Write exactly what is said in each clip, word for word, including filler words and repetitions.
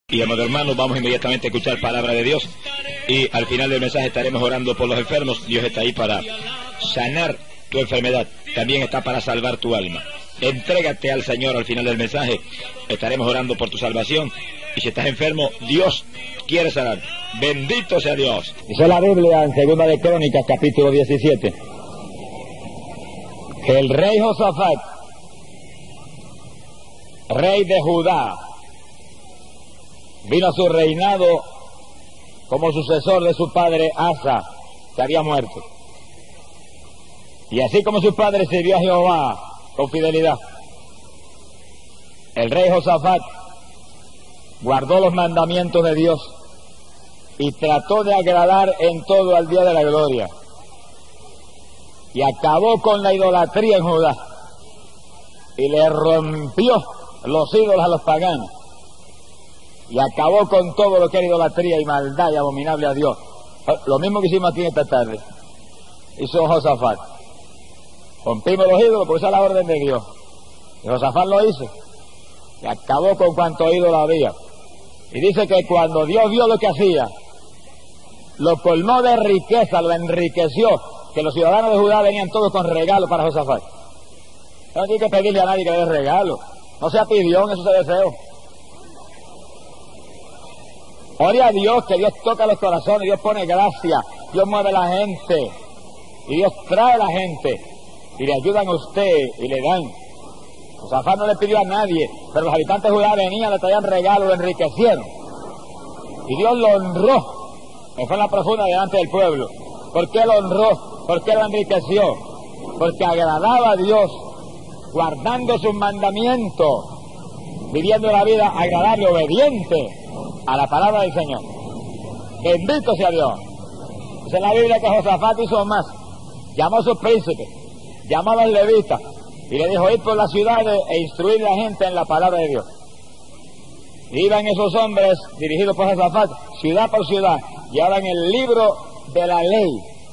Y amados hermanos, vamos inmediatamente a escuchar palabra de Dios y al final del mensaje estaremos orando por los enfermos. Dios está ahí para sanar tu enfermedad, también está para salvar tu alma. Entrégate al Señor al final del mensaje, estaremos orando por tu salvación y si estás enfermo, Dios quiere sanar. Bendito sea Dios. Dice la Biblia en Segunda de Crónicas capítulo diecisiete que el rey Josafat, rey de Judá, vino a su reinado como sucesor de su padre Asa, que había muerto. Y así como su padre sirvió a Jehová con fidelidad, el rey Josafat guardó los mandamientos de Dios y trató de agradar en todo al día de la gloria. Y acabó con la idolatría en Judá y le rompió los ídolos a los paganos. Y acabó con todo lo que era idolatría y maldad y abominable a Dios. Lo mismo que hicimos aquí esta tarde. Hizo Josafat. Rompimos los ídolos, por esa es la orden de Dios. Y Josafat lo hizo. Y acabó con cuanto ídolo había. Y dice que cuando Dios vio lo que hacía, lo colmó de riqueza, lo enriqueció, que los ciudadanos de Judá venían todos con regalos para Josafat. No hay que pedirle a nadie que le dé regalo. No sea pidión, eso se deseo. Ore a Dios, que Dios toca los corazones, Dios pone gracia, Dios mueve a la gente, y Dios trae a la gente, y le ayudan a usted, y le dan. Josafat no le pidió a nadie, pero los habitantes de Judá venían, le traían regalos, lo enriquecieron. Y Dios lo honró, que fue en la profunda delante del pueblo. ¿Por qué lo honró? ¿Por qué lo enriqueció? Porque agradaba a Dios, guardando sus mandamientos, viviendo la vida agradable, obediente a la palabra del Señor. Bendito sea Dios. Dice en la Biblia que Josafat hizo más. Llamó a sus príncipes, llamó a los levitas y le dijo: ir por las ciudades e instruir a la gente en la palabra de Dios. Y iban esos hombres dirigidos por Josafat, ciudad por ciudad, llevaban el libro de la ley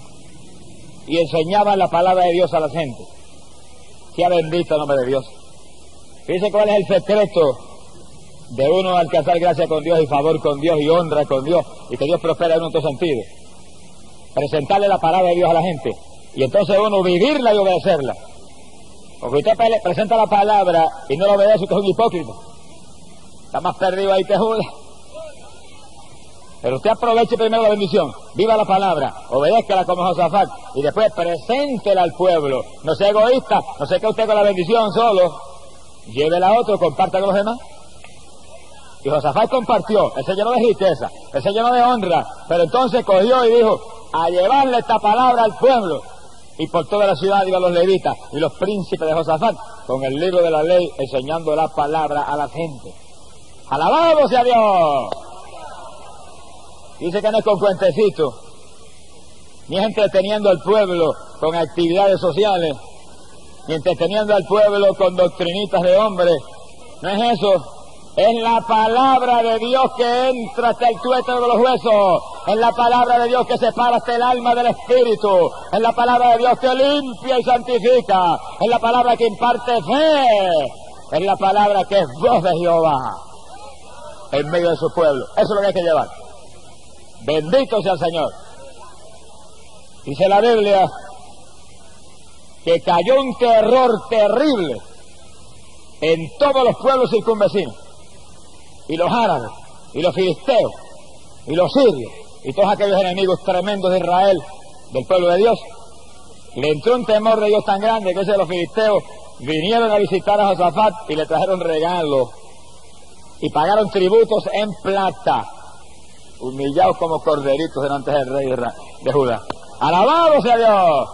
y enseñaban la palabra de Dios a la gente. Sea bendito el nombre de Dios. Dice cuál es el secreto de uno alcanzar gracia con Dios y favor con Dios y honra con Dios y que Dios prospera en uno en todo sentido. Presentarle la palabra de Dios a la gente y entonces uno vivirla y obedecerla. Porque usted presenta la palabra y no la obedece, usted es un hipócrita. Está más perdido ahí que Judas. Pero usted aproveche primero la bendición, viva la palabra, obedézcala como Josafat y después preséntela al pueblo. No sea egoísta, no se quede usted con la bendición solo, llévela a otro, comparta con los demás. Y Josafat compartió, él se llenó de riqueza, él se llenó de honra, pero entonces cogió y dijo: a llevarle esta palabra al pueblo. Y por toda la ciudad iban los levitas y los príncipes de Josafat con el libro de la ley, enseñando la palabra a la gente. ¡Alabado sea Dios! Dice que no es con cuentecitos, ni es entreteniendo al pueblo con actividades sociales, ni entreteniendo al pueblo con doctrinitas de hombres. No es eso. Es la palabra de Dios que entra hasta el tuétano de los huesos. Es la palabra de Dios que separa hasta el alma del espíritu. Es la palabra de Dios que limpia y santifica. Es la palabra que imparte fe. Es la palabra que es voz de Jehová en medio de su pueblo. Eso es lo que hay que llevar. Bendito sea el Señor. Dice la Biblia que cayó un terror terrible en todos los pueblos circunvecinos. Y los árabes, y los filisteos, y los sirios, y todos aquellos enemigos tremendos de Israel, del pueblo de Dios, le entró un temor de Dios tan grande que ese los filisteos vinieron a visitar a Josafat y le trajeron regalos, y pagaron tributos en plata, humillados como corderitos delante del rey de Judá. ¡Alabado sea Dios!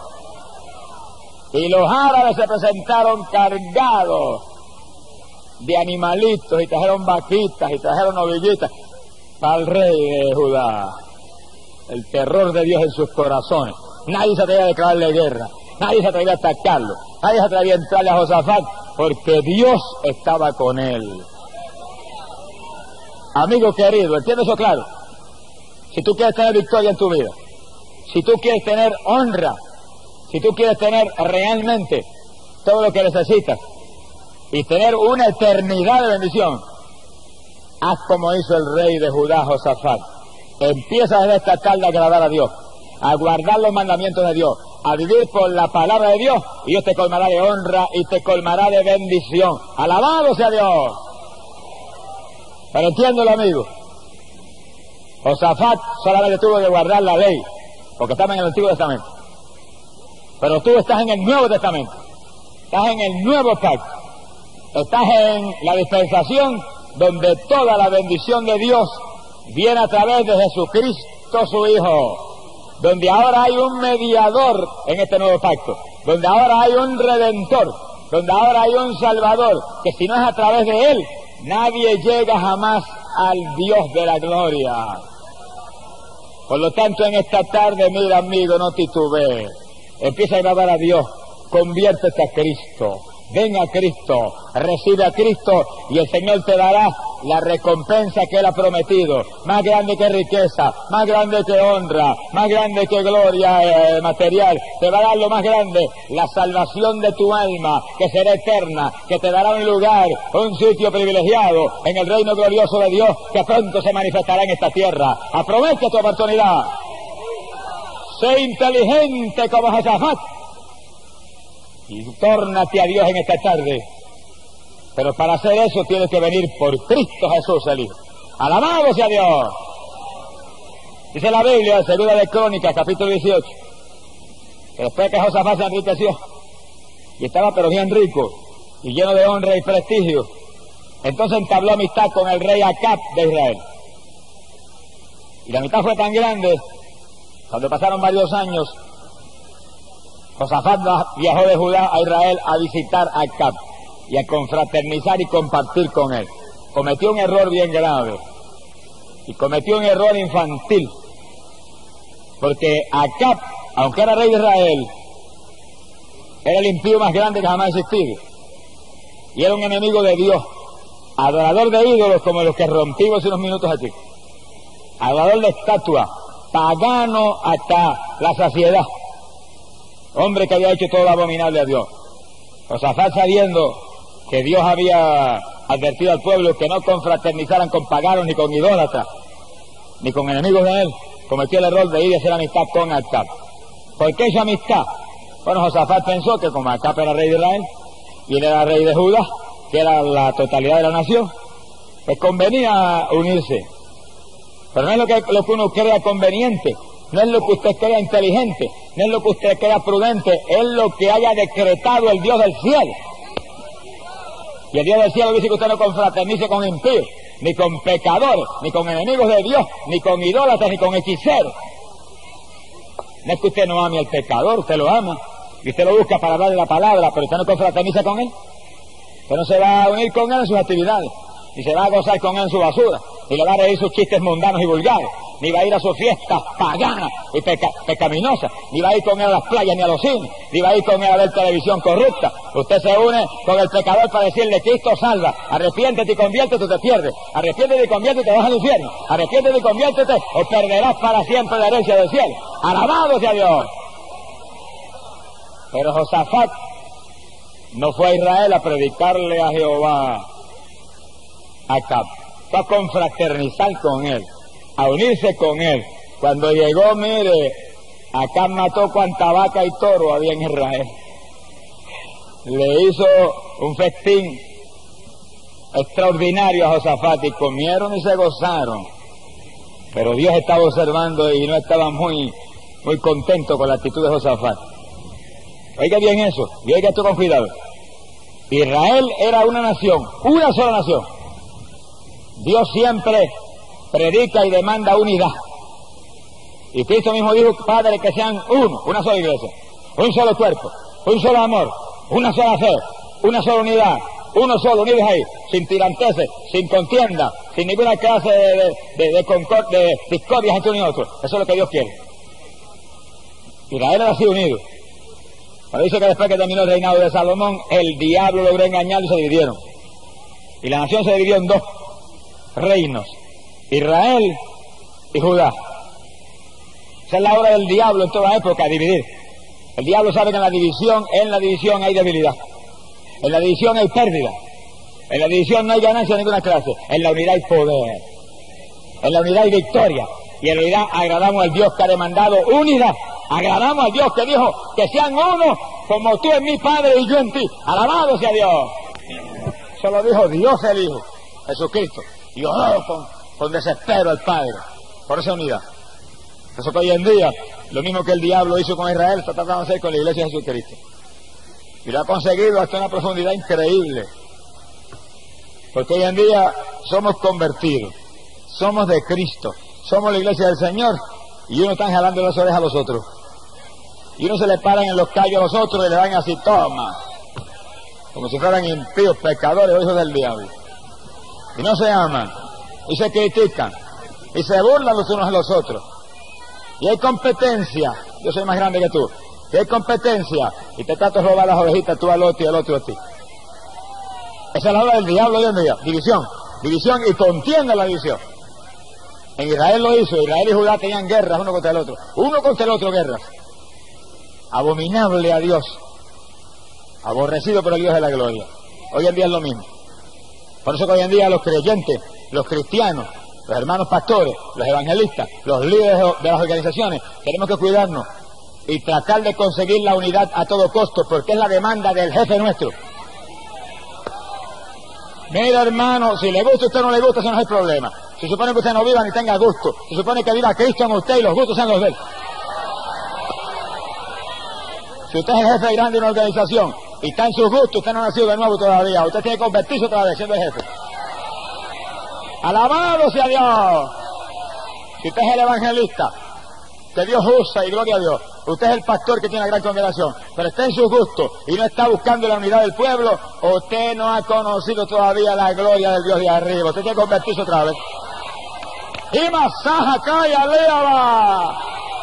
Y los árabes se presentaron cargados de animalitos y trajeron vaquitas y trajeron novillitas para el rey de Judá. El terror de Dios en sus corazones. Nadie se atrevía a declararle guerra, nadie se atrevía a atacarlo, nadie se atrevía a entrarle a Josafat porque Dios estaba con él. Amigo querido, ¿entiendes eso claro? Si tú quieres tener victoria en tu vida, si tú quieres tener honra, si tú quieres tener realmente todo lo que necesitas y tener una eternidad de bendición, haz como hizo el rey de Judá, Josafat. Empieza desde esta tarde a agradar a Dios, a guardar los mandamientos de Dios, a vivir por la palabra de Dios, y Dios te colmará de honra y te colmará de bendición. Alabado sea Dios. Pero entiéndelo, amigo, Josafat solamente tuvo que guardar la ley, porque estaba en el Antiguo Testamento. Pero tú estás en el Nuevo Testamento, estás en el Nuevo Pacto, estás en la dispensación donde toda la bendición de Dios viene a través de Jesucristo su Hijo, donde ahora hay un mediador en este nuevo pacto, donde ahora hay un redentor, donde ahora hay un salvador, que si no es a través de él, nadie llega jamás al Dios de la gloria. Por lo tanto, en esta tarde, mira, amigo, no titubees, empieza a agradar a Dios, conviértete a Cristo, ven a Cristo, recibe a Cristo, y el Señor te dará la recompensa que Él ha prometido, más grande que riqueza, más grande que honra, más grande que gloria eh, material. Te va a dar lo más grande, la salvación de tu alma, que será eterna, que te dará un lugar, un sitio privilegiado en el reino glorioso de Dios, que pronto se manifestará en esta tierra. Aprovecha tu oportunidad, sé inteligente como Josafat y tórnate a Dios en esta tarde. Pero para hacer eso tienes que venir por Cristo Jesús el Hijo. Alabado sea Dios. Dice la Biblia, segunda de Crónicas, capítulo dieciocho, que después que Josafat se enriqueció, y estaba pero bien rico, y lleno de honra y prestigio, entonces entabló amistad con el rey Acab de Israel. Y la amistad fue tan grande, cuando pasaron varios años, Josafat viajó de Judá a Israel a visitar a Acab y a confraternizar y compartir con él. Cometió un error bien grave, y cometió un error infantil, porque Acab, aunque era rey de Israel, era el impío más grande que jamás ha existido, y era un enemigo de Dios, adorador de ídolos como los que rompimos hace unos minutos aquí, adorador de estatuas, pagano hasta la saciedad, hombre que había hecho todo lo abominable a Dios. Josafat, sabiendo que Dios había advertido al pueblo que no confraternizaran con paganos, ni con idólatras, ni con enemigos de él, cometió el error de ir a hacer amistad con Acab. ¿Por qué esa amistad? Bueno, Josafat pensó que como Acab era rey de Israel y él era rey de Judá, que era la totalidad de la nación, pues convenía unirse. Pero no es lo que, lo que uno crea conveniente, no es lo que usted crea inteligente, no es lo que usted crea prudente, es lo que haya decretado el Dios del cielo. Y el Dios del cielo dice que usted no confraternice con impíos, ni con pecadores, ni con enemigos de Dios, ni con idólatras, ni con hechiceros. No es que usted no ame al pecador, usted lo ama, y usted lo busca para darle la palabra, pero usted no confraterniza con él. Usted no se va a unir con él en sus actividades, ni se va a gozar con él en su basura, ni le va a reír sus chistes mundanos y vulgares, ni va a ir a sus fiestas paganas y peca, pecaminosas, ni va a ir con él a las playas ni a los cines, ni va a ir con él a ver televisión corrupta. Usted se une con el pecador para decirle: Cristo salva, arrepiéntete y conviértete, te pierdes, arrepiéntete y conviértete, te vas al infierno, arrepiéntete y conviértete o perderás para siempre la herencia del cielo. Alabado sea Dios. Pero Josafat no fue a Israel a predicarle a Jehová a Acab, fue a confraternizar con él, a unirse con él. Cuando llegó, mire, Acab mató cuanta vaca y toro había en Israel, le hizo un festín extraordinario a Josafat y comieron y se gozaron, pero Dios estaba observando y no estaba muy muy contento con la actitud de Josafat. Oiga bien eso, y oiga esto con cuidado. Israel era una nación, una sola nación. Dios siempre predica y demanda unidad. Y Cristo mismo dijo: Padre, que sean uno, una sola iglesia, un solo cuerpo, un solo amor, una sola fe, una sola unidad, uno solo, unidos ahí, sin tiranteses, sin contienda, sin ninguna clase de, de, de, de, concord, de discordias entre uno y otro. Eso es lo que Dios quiere. Israel era así unido. Pero dice que después que terminó el reinado de Salomón, el diablo logró engañarlo y se dividieron. Y la nación se dividió en dos reinos: Israel y Judá. Esa es la obra del diablo en toda época, dividir. El diablo sabe que en la división, en la división hay debilidad, en la división hay pérdida, En la división no hay ganancia de ninguna clase. En la unidad hay poder. En la unidad hay victoria. Y en la unidad agradamos al Dios que ha demandado unidad. Agradamos al Dios que dijo que sean uno como tú en mí, Padre, y yo en ti. Alabado sea Dios. Eso lo dijo Dios el Hijo, Jesucristo. Y oró con, con desespero al Padre por esa unidad. Por eso que hoy en día, lo mismo que el diablo hizo con Israel, está tratando de hacer con la iglesia de Jesucristo. Y lo ha conseguido hasta una profundidad increíble. Porque hoy en día somos convertidos, somos de Cristo, somos la iglesia del Señor, y uno está jalando las orejas a los otros. Y uno se le paran en los callos a los otros y le dan así, toma, como si fueran impíos, pecadores o hijos del diablo. Y no se aman, y se critican, y se burlan los unos a los otros. Y hay competencia, yo soy más grande que tú, y hay competencia, y te trato de robar las ovejitas tú al otro y al otro a ti. Esa es la obra del diablo hoy en día, división, división y contienda la división. En Israel lo hizo, Israel y Judá tenían guerras uno contra el otro, uno contra el otro guerras. Abominable a Dios, aborrecido por el Dios de la gloria. Hoy en día es lo mismo. Por eso que hoy en día los creyentes, los cristianos, los hermanos pastores, los evangelistas, los líderes de las organizaciones, tenemos que cuidarnos y tratar de conseguir la unidad a todo costo, porque es la demanda del jefe nuestro. Mira, hermano, si le gusta a usted o no le gusta, eso no es el problema. Se supone que usted no viva ni tenga gusto. Se supone que viva Cristo en usted y los gustos sean los de él. Si usted es el jefe grande de una organización y está en sus gustos, usted no ha nacido de nuevo todavía. Usted tiene que convertirse otra vez siendo el jefe. Alabado sea Dios. Si usted es el evangelista que Dios usa, y gloria a Dios, usted es el pastor que tiene una gran congregación, pero está en sus gustos y no está buscando la unidad del pueblo, usted no ha conocido todavía la gloria del Dios de arriba. Usted tiene que convertirse otra vez. Y masaja calla, léala.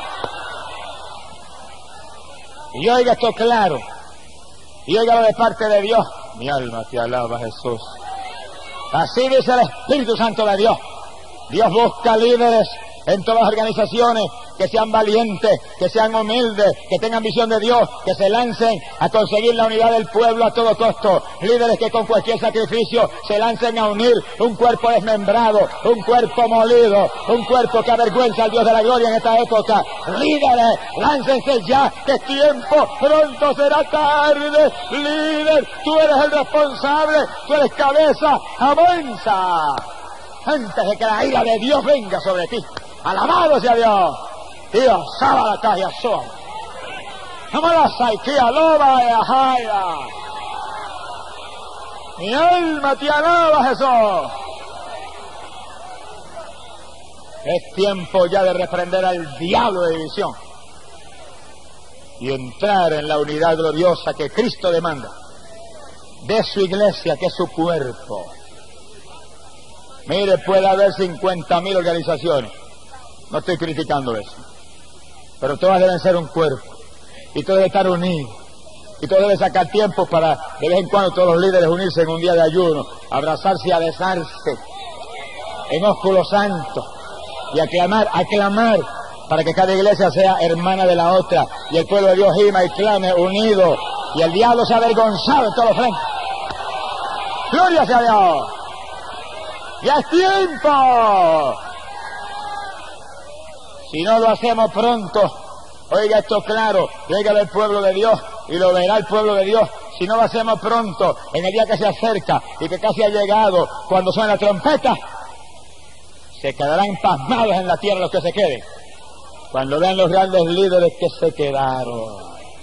Y oiga esto claro, y oiga de parte de Dios. Mi alma te alaba, Jesús. Así dice el Espíritu Santo de Dios. Dios busca líderes en todas las organizaciones que sean valientes, que sean humildes, que tengan visión de Dios, que se lancen a conseguir la unidad del pueblo a todo costo. Líderes que con cualquier sacrificio se lancen a unir un cuerpo desmembrado, un cuerpo molido, un cuerpo que avergüenza al Dios de la gloria en esta época. Líderes, láncense ya, que es tiempo, pronto será tarde. Líder, tú eres el responsable, tú eres cabeza, avanza antes de que la ira de Dios venga sobre ti. Alabado sea Dios. Dios, sábado, caja, soa. Amala, saikia, loba, ajaya. Mi alma te alaba, Jesús. Es tiempo ya de reprender al diablo de división y entrar en la unidad gloriosa que Cristo demanda de su iglesia, que es su cuerpo. Mire, puede haber cincuenta mil organizaciones, no estoy criticando eso, pero todas deben ser un cuerpo, y todos deben estar unidos, y todos deben sacar tiempo para de vez en cuando todos los líderes unirse en un día de ayuno, abrazarse y a besarse en ósculo santo, y aclamar, aclamar, para que cada iglesia sea hermana de la otra, y el pueblo de Dios gima y clame unido, y el diablo sea avergonzado en todos los frentes. ¡Gloria sea a Dios! ¡Ya es tiempo! Si no lo hacemos pronto, oiga esto claro, llega el pueblo de Dios y lo verá el pueblo de Dios. Si no lo hacemos pronto, en el día que se acerca y que casi ha llegado, cuando suena la trompeta, se quedarán pasmados en la tierra los que se queden, cuando vean los grandes líderes que se quedaron.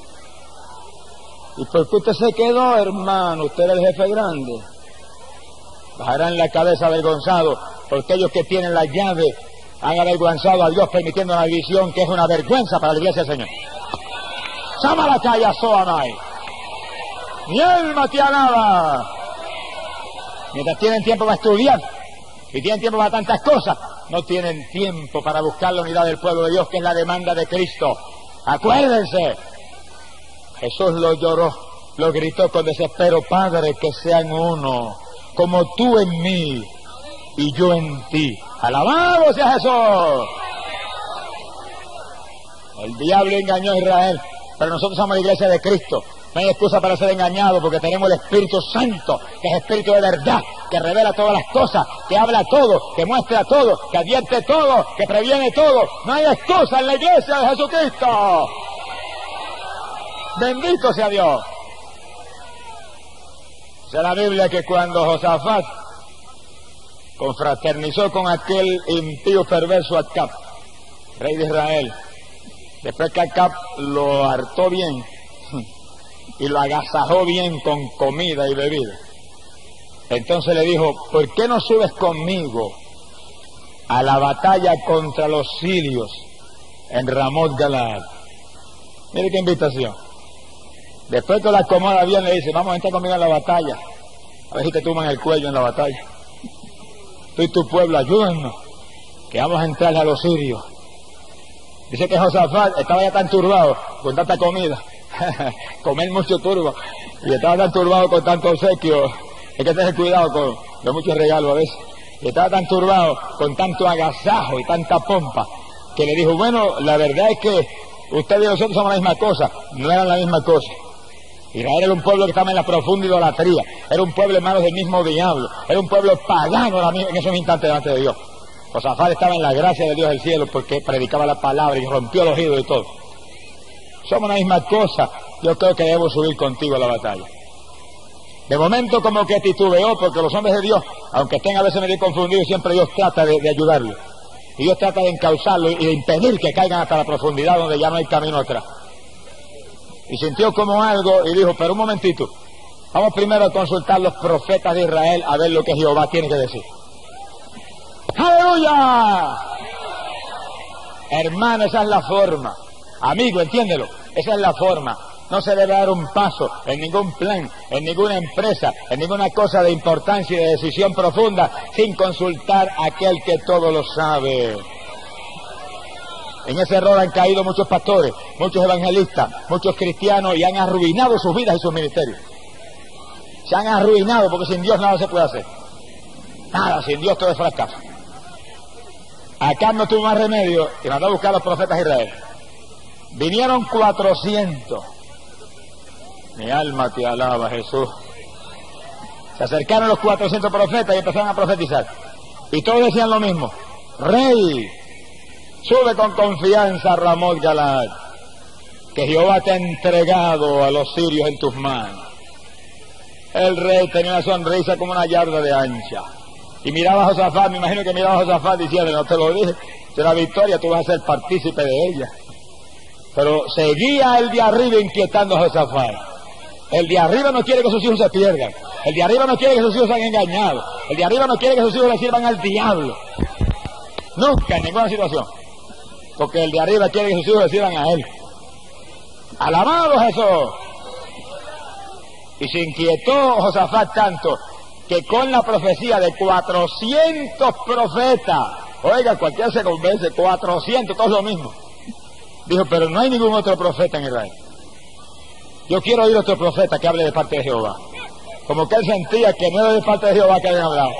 ¿Y por qué usted se quedó, hermano? Usted era el jefe grande. Bajarán la cabeza avergonzado, porque ellos que tienen la llave han avergonzado a Dios permitiendo una visión que es una vergüenza para la iglesia del Señor. Samalakaya Soamai. Mi alma te alaba. Mientras tienen tiempo para estudiar y tienen tiempo para tantas cosas, no tienen tiempo para buscar la unidad del pueblo de Dios, que es la demanda de Cristo. Acuérdense, Jesús lo lloró, lo gritó con desespero: Padre, que sean uno, como tú en mí y yo en ti. ¡Alabado sea Jesús! El diablo engañó a Israel, pero nosotros somos la iglesia de Cristo. No hay excusa para ser engañado porque tenemos el Espíritu Santo, que es Espíritu de verdad, que revela todas las cosas, que habla todo, que muestra todo, que advierte todo, que previene todo. No hay excusa en la iglesia de Jesucristo. Bendito sea Dios. Dice la Biblia que cuando Josafat confraternizó con aquel impío perverso Acab, rey de Israel, después que Acab lo hartó bien y lo agasajó bien con comida y bebida, entonces le dijo: ¿por qué no subes conmigo a la batalla contra los sirios en Ramot Galaad? Mire qué invitación. Después que la acomoda bien, le dice: vamos a entrar conmigo en la batalla, a ver si te tuman el cuello en la batalla. Tú y tu pueblo, ayúdanos, que vamos a entrar a los sirios. Dice que Josafat estaba ya tan turbado con tanta comida, comer mucho turbo, y estaba tan turbado con tanto obsequio. Hay que tener cuidado con los muchos regalos a veces. Y estaba tan turbado con tanto agasajo y tanta pompa, que le dijo: bueno, la verdad es que ustedes y nosotros somos la misma cosa. No eran la misma cosa. Israel era un pueblo que estaba en la profunda idolatría, era un pueblo en manos del mismo diablo, era un pueblo pagano en esos instantes delante de Dios. Josafat estaba en la gracia de Dios del cielo porque predicaba la palabra y rompió los ídolos y todo. Somos la misma cosa. Yo creo que debo subir contigo a la batalla. De momento como que titubeó, porque los hombres de Dios, aunque estén a veces medio confundidos, siempre Dios trata de, de ayudarlos. Y Dios trata de encauzarlos y de impedir que caigan hasta la profundidad donde ya no hay camino atrás. Y sintió como algo y dijo: pero un momentito, vamos primero a consultar los profetas de Israel a ver lo que Jehová tiene que decir. ¡Aleluya! Hermano, esa es la forma. Amigo, entiéndelo, esa es la forma. No se debe dar un paso en ningún plan, en ninguna empresa, en ninguna cosa de importancia y de decisión profunda sin consultar a aquel que todo lo sabe. En ese error han caído muchos pastores, muchos evangelistas, muchos cristianos, y han arruinado sus vidas y sus ministerios. Se han arruinado porque sin Dios nada se puede hacer. Nada, sin Dios todo es fracaso. Acá no tuvo más remedio y mandó a buscar a los profetas de Israel. Vinieron cuatrocientos. Mi alma te alaba, Jesús. Se acercaron los cuatrocientos profetas y empezaron a profetizar. Y todos decían lo mismo: Rey, sube con confianza a Ramot Galaad, que Jehová te ha entregado a los sirios en tus manos. El rey tenía una sonrisa como una yarda de ancha. Y miraba a Josafat, me imagino que miraba a Josafat diciendo: no te lo dije, será victoria, tú vas a ser partícipe de ella. Pero seguía el de arriba inquietando a Josafat. El de arriba no quiere que sus hijos se pierdan. El de arriba no quiere que sus hijos sean engañados. El de arriba no quiere que sus hijos le sirvan al diablo. Nunca, en ninguna situación. Porque el de arriba quiere que sus hijos le sirvan a él. ¡Alabado Jesús! Y se inquietó Josafat tanto que con la profecía de cuatrocientos profetas, oiga, cualquiera se convence, cuatrocientos, todo lo mismo. Dijo: pero no hay ningún otro profeta en Israel. Yo quiero oír otro profeta que hable de parte de Jehová. Como que él sentía que no era de parte de Jehová que habían hablado.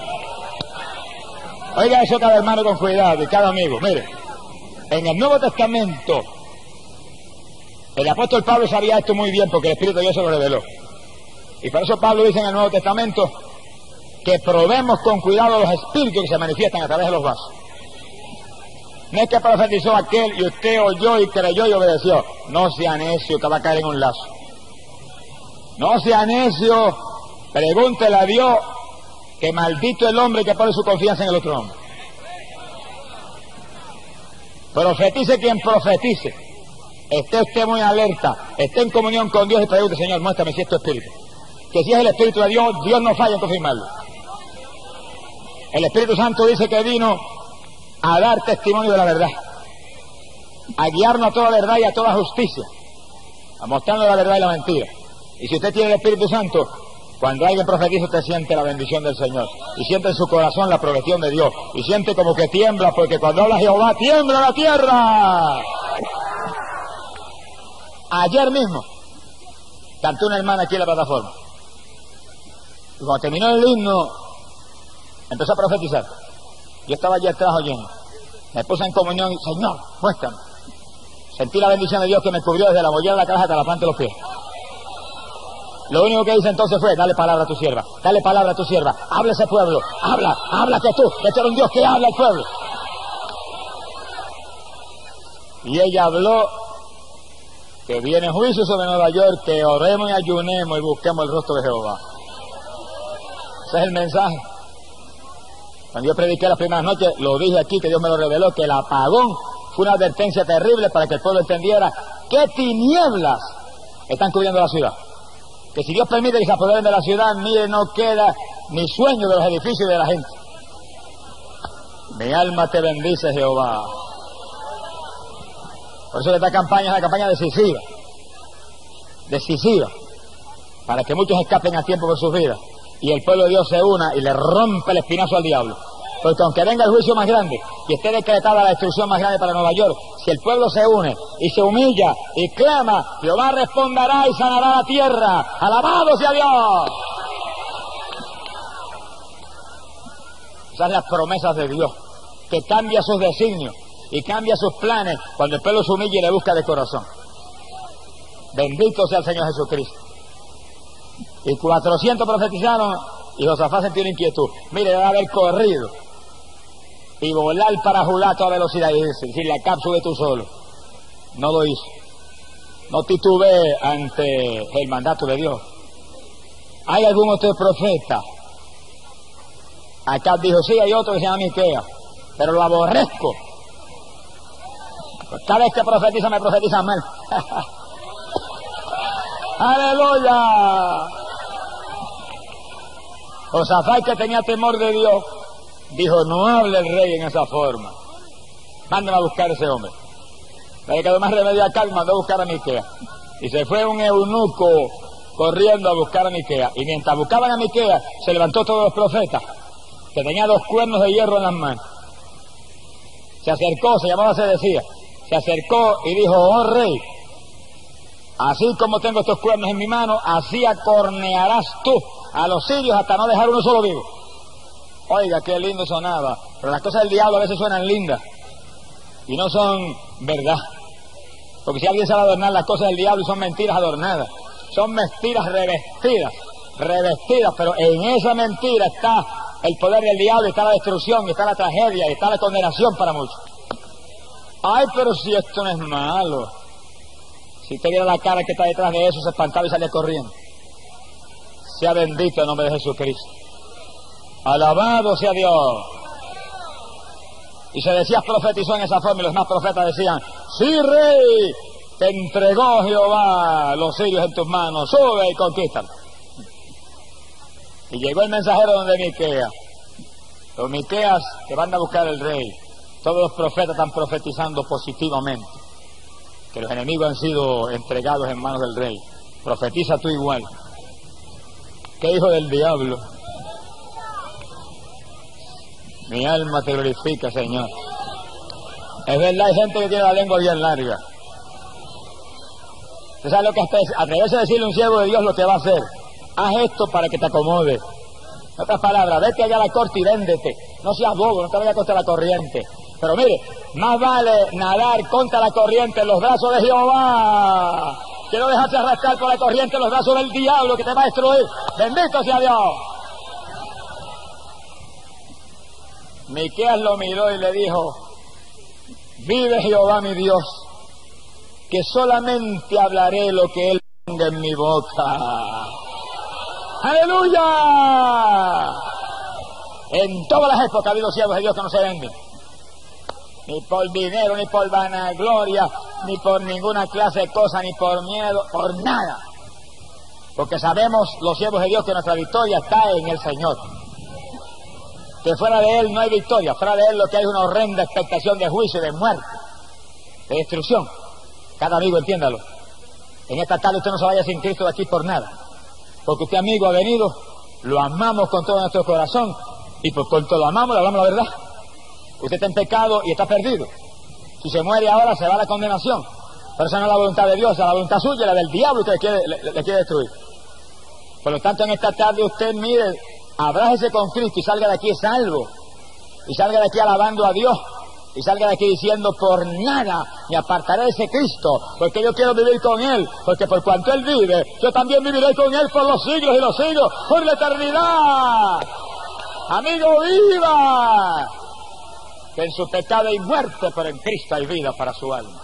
Oiga eso cada hermano con cuidado y cada amigo. Mire, en el Nuevo Testamento, el apóstol Pablo sabía esto muy bien porque el Espíritu de Dios se lo reveló. Y por eso Pablo dice en el Nuevo Testamento que probemos con cuidado los espíritus que se manifiestan a través de los vasos. No es que profetizó aquel y usted oyó y creyó y obedeció. No sea necio que va a caer en un lazo. No sea necio, pregúntele a Dios, que maldito el hombre que pone su confianza en el otro hombre. Profetice quien profetice. Esté usted muy alerta, esté en comunión con Dios y pregunte: Señor, muéstrame si es tu espíritu. Que si es el Espíritu de Dios, Dios no falla en confirmarlo. El Espíritu Santo dice que vino a dar testimonio de la verdad, a guiarnos a toda verdad y a toda justicia, a mostrarnos la verdad y la mentira. Y si usted tiene el Espíritu Santo, cuando alguien profetiza, usted siente la bendición del Señor y siente en su corazón la protección de Dios y siente como que tiembla, porque cuando habla Jehová tiembla la tierra. Ayer mismo cantó una hermana aquí en la plataforma y cuando terminó el himno empezó a profetizar. Yo estaba allí atrás oyendo, me puse en comunión y: Señor, muéstrame. Sentí la bendición de Dios que me cubrió desde la mollera de la cabeza hasta la planta de los pies. Lo único que hice entonces fue, dale palabra a tu sierva, dale palabra a tu sierva, habla ese pueblo, habla, habla que tú, que tú eres un Dios que habla al pueblo. Y ella habló que viene juicio sobre Nueva York, que oremos y ayunemos y busquemos el rostro de Jehová. Ese es el mensaje. Cuando yo prediqué las primeras noches, lo dije aquí, que Dios me lo reveló, que el apagón fue una advertencia terrible para que el pueblo entendiera qué tinieblas están cubriendo la ciudad. Que si Dios permite que se apoderen de la ciudad, mire, no queda ni sueño de los edificios y de la gente. Mi alma te bendice, Jehová. Por eso esta campaña es la campaña decisiva. Decisiva. Para que muchos escapen a tiempo por sus vidas. Y el pueblo de Dios se una y le rompe el espinazo al diablo. Porque aunque venga el juicio más grande y esté decretada la destrucción más grande para Nueva York, si el pueblo se une y se humilla y clama, Jehová responderá y sanará la tierra. ¡Alabado sea Dios! Esas son las promesas de Dios, que cambia sus designios y cambia sus planes cuando el pueblo se humilla y le busca de corazón. Bendito sea el Señor Jesucristo. Y cuatrocientos profetizaron y Josafat sintió una inquietud. Mire, debe haber corrido y volar para Judá a toda velocidad y decirle, acá sube tú solo. No lo hizo. No titubeé ante el mandato de Dios. ¿Hay algún otro profeta? Acá dijo, sí, hay otro que se llama Miqueas, pero lo aborrezco. Cada vez que profetiza me profetiza mal. ¡Aleluya! Josafat, que tenía temor de Dios, dijo, no hable el rey en esa forma. Mándame a buscar a ese hombre. Le quedó más remedio acá y mandó a buscar a Miqueas. Y se fue un eunuco corriendo a buscar a Miqueas. Y mientras buscaban a Miqueas, se levantó todos los profetas, que tenía dos cuernos de hierro en las manos. Se acercó, se llamaba, se decía, se acercó y dijo, oh rey, así como tengo estos cuernos en mi mano, así acornearás tú a los sirios hasta no dejar uno solo vivo. Oiga, qué lindo sonaba. Pero las cosas del diablo a veces suenan lindas y no son verdad. Porque si alguien sabe adornar las cosas del diablo, son mentiras adornadas. Son mentiras revestidas, revestidas, pero en esa mentira está el poder del diablo, está la destrucción, está la tragedia, está la condenación para muchos. Ay, pero si esto no es malo. Si usted viera la cara que está detrás de eso, se espantaba y salía corriendo. Sea bendito el nombre de Jesucristo. Alabado sea Dios. Y se decía, profetizó en esa forma, y los demás profetas decían, sí, rey, te entregó Jehová los sirios en tus manos, sube y conquístalo. Y llegó el mensajero donde Miqueas. Los Miqueas que van a buscar al rey, todos los profetas están profetizando positivamente, que los enemigos han sido entregados en manos del rey. Profetiza tú igual. ¿Qué hijo del diablo? Mi alma te glorifica, Señor. Es verdad, hay gente que tiene la lengua bien larga. ¿Usted sabe lo que es atreverse a decirle a un siervo de Dios lo que va a hacer? Haz esto para que te acomode. En otras palabras, vete allá a la corte y véndete. No seas bobo, no te vayas contra la corriente. Pero mire, más vale nadar contra la corriente en los brazos de Jehová que no dejarse arrastrar por la corriente en los brazos del diablo que te va a destruir. Bendito sea Dios. Miqueas lo miró y le dijo, vive Jehová mi Dios, que solamente hablaré lo que Él ponga en mi boca. ¡Aleluya! En todas las épocas ha habido siervos de Dios que no se venden, ni por dinero, ni por vanagloria, ni por ninguna clase de cosa, ni por miedo, por nada. Porque sabemos los siervos de Dios que nuestra victoria está en el Señor. Que fuera de Él no hay victoria, fuera de Él lo que hay es una horrenda expectación de juicio, de muerte, de destrucción. Cada amigo, entiéndalo. En esta tarde usted no se vaya sin Cristo de aquí por nada. Porque usted, amigo, ha venido, lo amamos con todo nuestro corazón, y por cuanto lo amamos, le hablamos la verdad. Usted está en pecado y está perdido. Si se muere ahora, se va a la condenación. Pero esa no es la voluntad de Dios, esa es la voluntad suya, la del diablo que le quiere, le, le quiere destruir. Por lo tanto, en esta tarde usted, mire, abrájese con Cristo y salga de aquí salvo. Y salga de aquí alabando a Dios. y salga de aquí diciendo: por nada me apartaré de ese Cristo, porque yo quiero vivir con Él, porque por cuanto Él vive, yo también viviré con Él por los siglos y los siglos, por la eternidad. Amigo, viva, que en su pecado hay muerte, pero en Cristo hay vida para su alma.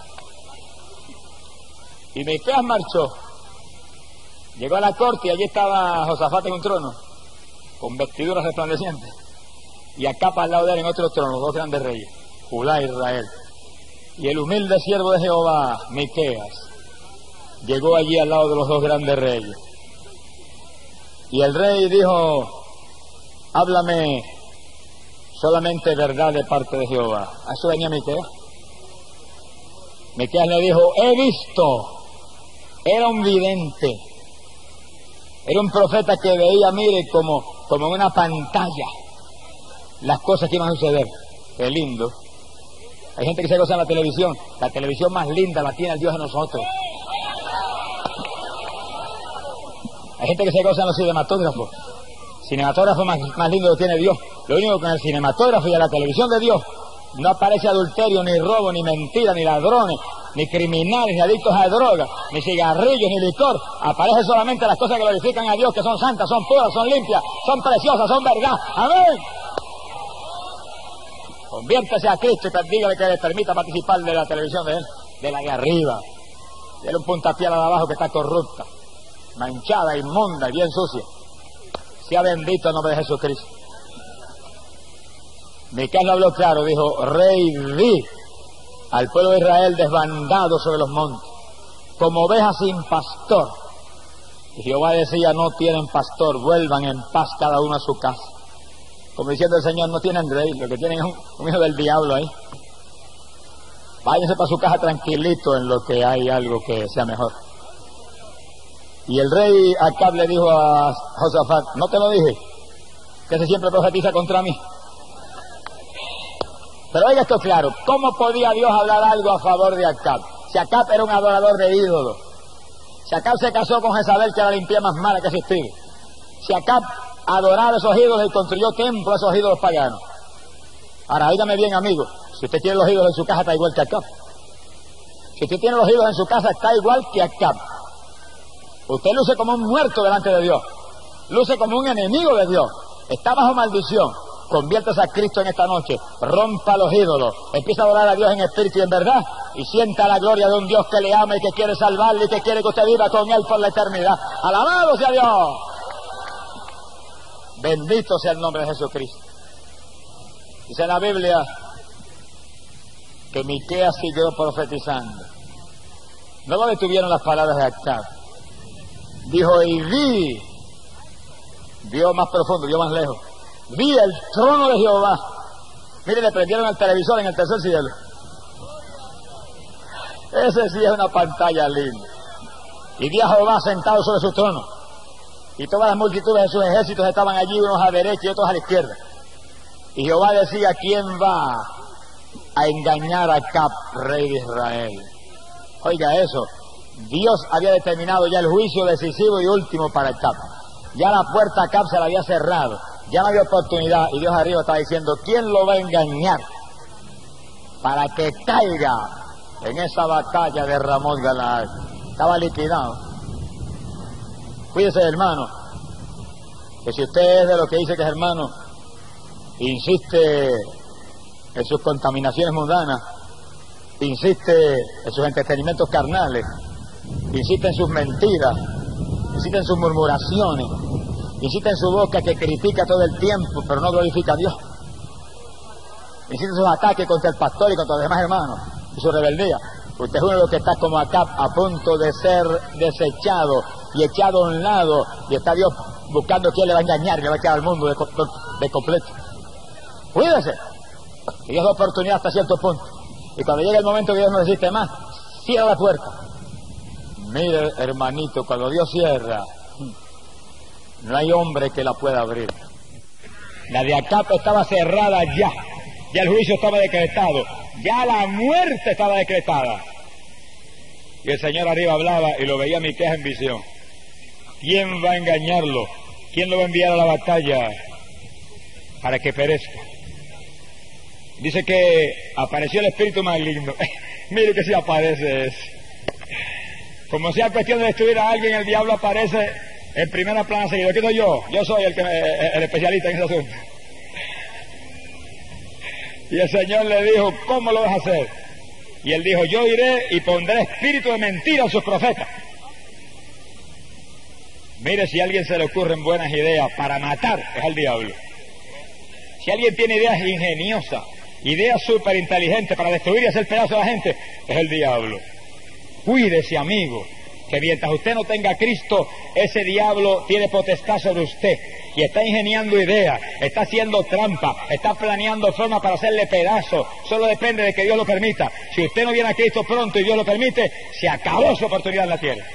Y Miqueas marchó, llegó a la corte y allí estaba Josafat en un trono, con vestiduras resplandecientes, y Acab al lado de él en otro trono, los dos grandes reyes, Judá e Israel. Y el humilde siervo de Jehová, Miqueas, llegó allí al lado de los dos grandes reyes. Y el rey dijo: háblame solamente verdad de parte de Jehová. A eso venía Miqueas. Miqueas le dijo: he visto. Era un vidente, era un profeta que veía, mire, como, como en una pantalla las cosas que iban a suceder. Qué lindo. Hay gente que se goza en la televisión. La televisión más linda la tiene el Dios de nosotros. Hay gente que se goza en los cinematógrafos. Cinematógrafo más, más lindo lo tiene Dios. Lo único que en el cinematógrafo y en la televisión de Dios no aparece adulterio, ni robo, ni mentira, ni ladrones, ni criminales, ni adictos a drogas, ni cigarrillos, ni licor. Aparece solamente las cosas que glorifican a Dios, que son santas, son puras, son limpias, son preciosas, son verdad. Amén. Conviértase a Cristo y dígale que le permita participar de la televisión de Él, de la de arriba. Dele un puntapié a la de abajo que está corrupta, manchada, inmunda y bien sucia. Sea bendito el nombre de Jesucristo. Miqueas lo habló claro, dijo: rey, vi al pueblo de Israel desbandado sobre los montes, como ovejas sin pastor. Y Jehová decía: no tienen pastor, vuelvan en paz cada uno a su casa. Como diciendo el Señor: no tienen rey, lo que tienen es un, un hijo del diablo ahí. Váyanse para su casa tranquilito en lo que hay algo que sea mejor. Y el rey Acab le dijo a Josafat: ¿no te lo dije? Que ese siempre profetiza contra mí. Pero oiga esto claro, ¿cómo podía Dios hablar algo a favor de Acab? Si Acab era un adorador de ídolos, si Acab se casó con Jezabel, que era la impía más mala que existía, si Acab adoraba esos ídolos y construyó templos a esos ídolos paganos. Ahora, óigame bien, amigo, si usted tiene los ídolos en su casa, está igual que Acab. Si usted tiene los ídolos en su casa, está igual que Acab. Usted luce como un muerto delante de Dios, luce como un enemigo de Dios, está bajo maldición. Conviértase a Cristo en esta noche, rompa los ídolos, empieza a adorar a Dios en espíritu y en verdad, y sienta la gloria de un Dios que le ama y que quiere salvarle y que quiere que usted viva con Él por la eternidad. ¡Alabado sea Dios! Bendito sea el nombre de Jesucristo. Dice la Biblia que Miqueas siguió profetizando. No lo detuvieron las palabras de Acab. Dijo: y vi, vio más profundo, vio más lejos. Vi el trono de Jehová. Mire, le prendieron el televisor en el tercer cielo. Ese sí es una pantalla linda. Y vi a Jehová sentado sobre su trono. Y todas las multitudes de sus ejércitos estaban allí, unos a derecha y otros a la izquierda. Y Jehová decía: ¿quién va a engañar a Acab, rey de Israel? Oiga eso. Dios había determinado ya el juicio decisivo y último para Acab. Ya la puerta a Acab se la había cerrado. Ya no había oportunidad, y Dios arriba estaba diciendo: ¿quién lo va a engañar para que caiga en esa batalla de Ramón Galaad? Estaba liquidado. Cuídese, hermano, que si usted es de lo que dice que es hermano, insiste en sus contaminaciones mundanas, insiste en sus entretenimientos carnales, insiste en sus mentiras, insiste en sus murmuraciones, insiste en su boca que critica todo el tiempo, pero no glorifica a Dios. Insiste en sus ataques contra el pastor y contra los demás hermanos, y su rebeldía. Usted es uno de los que está como acá, a punto de ser desechado y echado a un lado, y está Dios buscando quién le va a engañar y le va a echar al mundo de, de completo. Cuídese, que Dios da oportunidad hasta cierto punto. Y cuando llegue el momento que Dios no necesite más, cierra la puerta. Mire, hermanito, cuando Dios cierra, no hay hombre que la pueda abrir. La de Acab estaba cerrada ya, ya el juicio estaba decretado, ya la muerte estaba decretada. Y el Señor arriba hablaba y lo veía Miqueas en visión. ¿Quién va a engañarlo? ¿Quién lo va a enviar a la batalla para que perezca? Dice que apareció el espíritu maligno. Mire que si aparece eso. Como sea cuestión de destruir a alguien, el diablo aparece en primera plana seguido. ¿Qué soy yo? Yo soy el, que, el especialista en ese asunto. Y el Señor le dijo, ¿cómo lo vas a hacer? Y él dijo, yo iré y pondré espíritu de mentira en sus profetas. Mire, si a alguien se le ocurren buenas ideas para matar, es al diablo. Si alguien tiene ideas ingeniosas, ideas súper inteligentes para destruir y hacer pedazo a la gente, es el diablo. Cuídese, amigo, que mientras usted no tenga a Cristo, ese diablo tiene potestad sobre usted y está ingeniando ideas, está haciendo trampa, está planeando formas para hacerle pedazos. Solo depende de que Dios lo permita. Si usted no viene a Cristo pronto y Dios lo permite, se acabó su oportunidad en la tierra.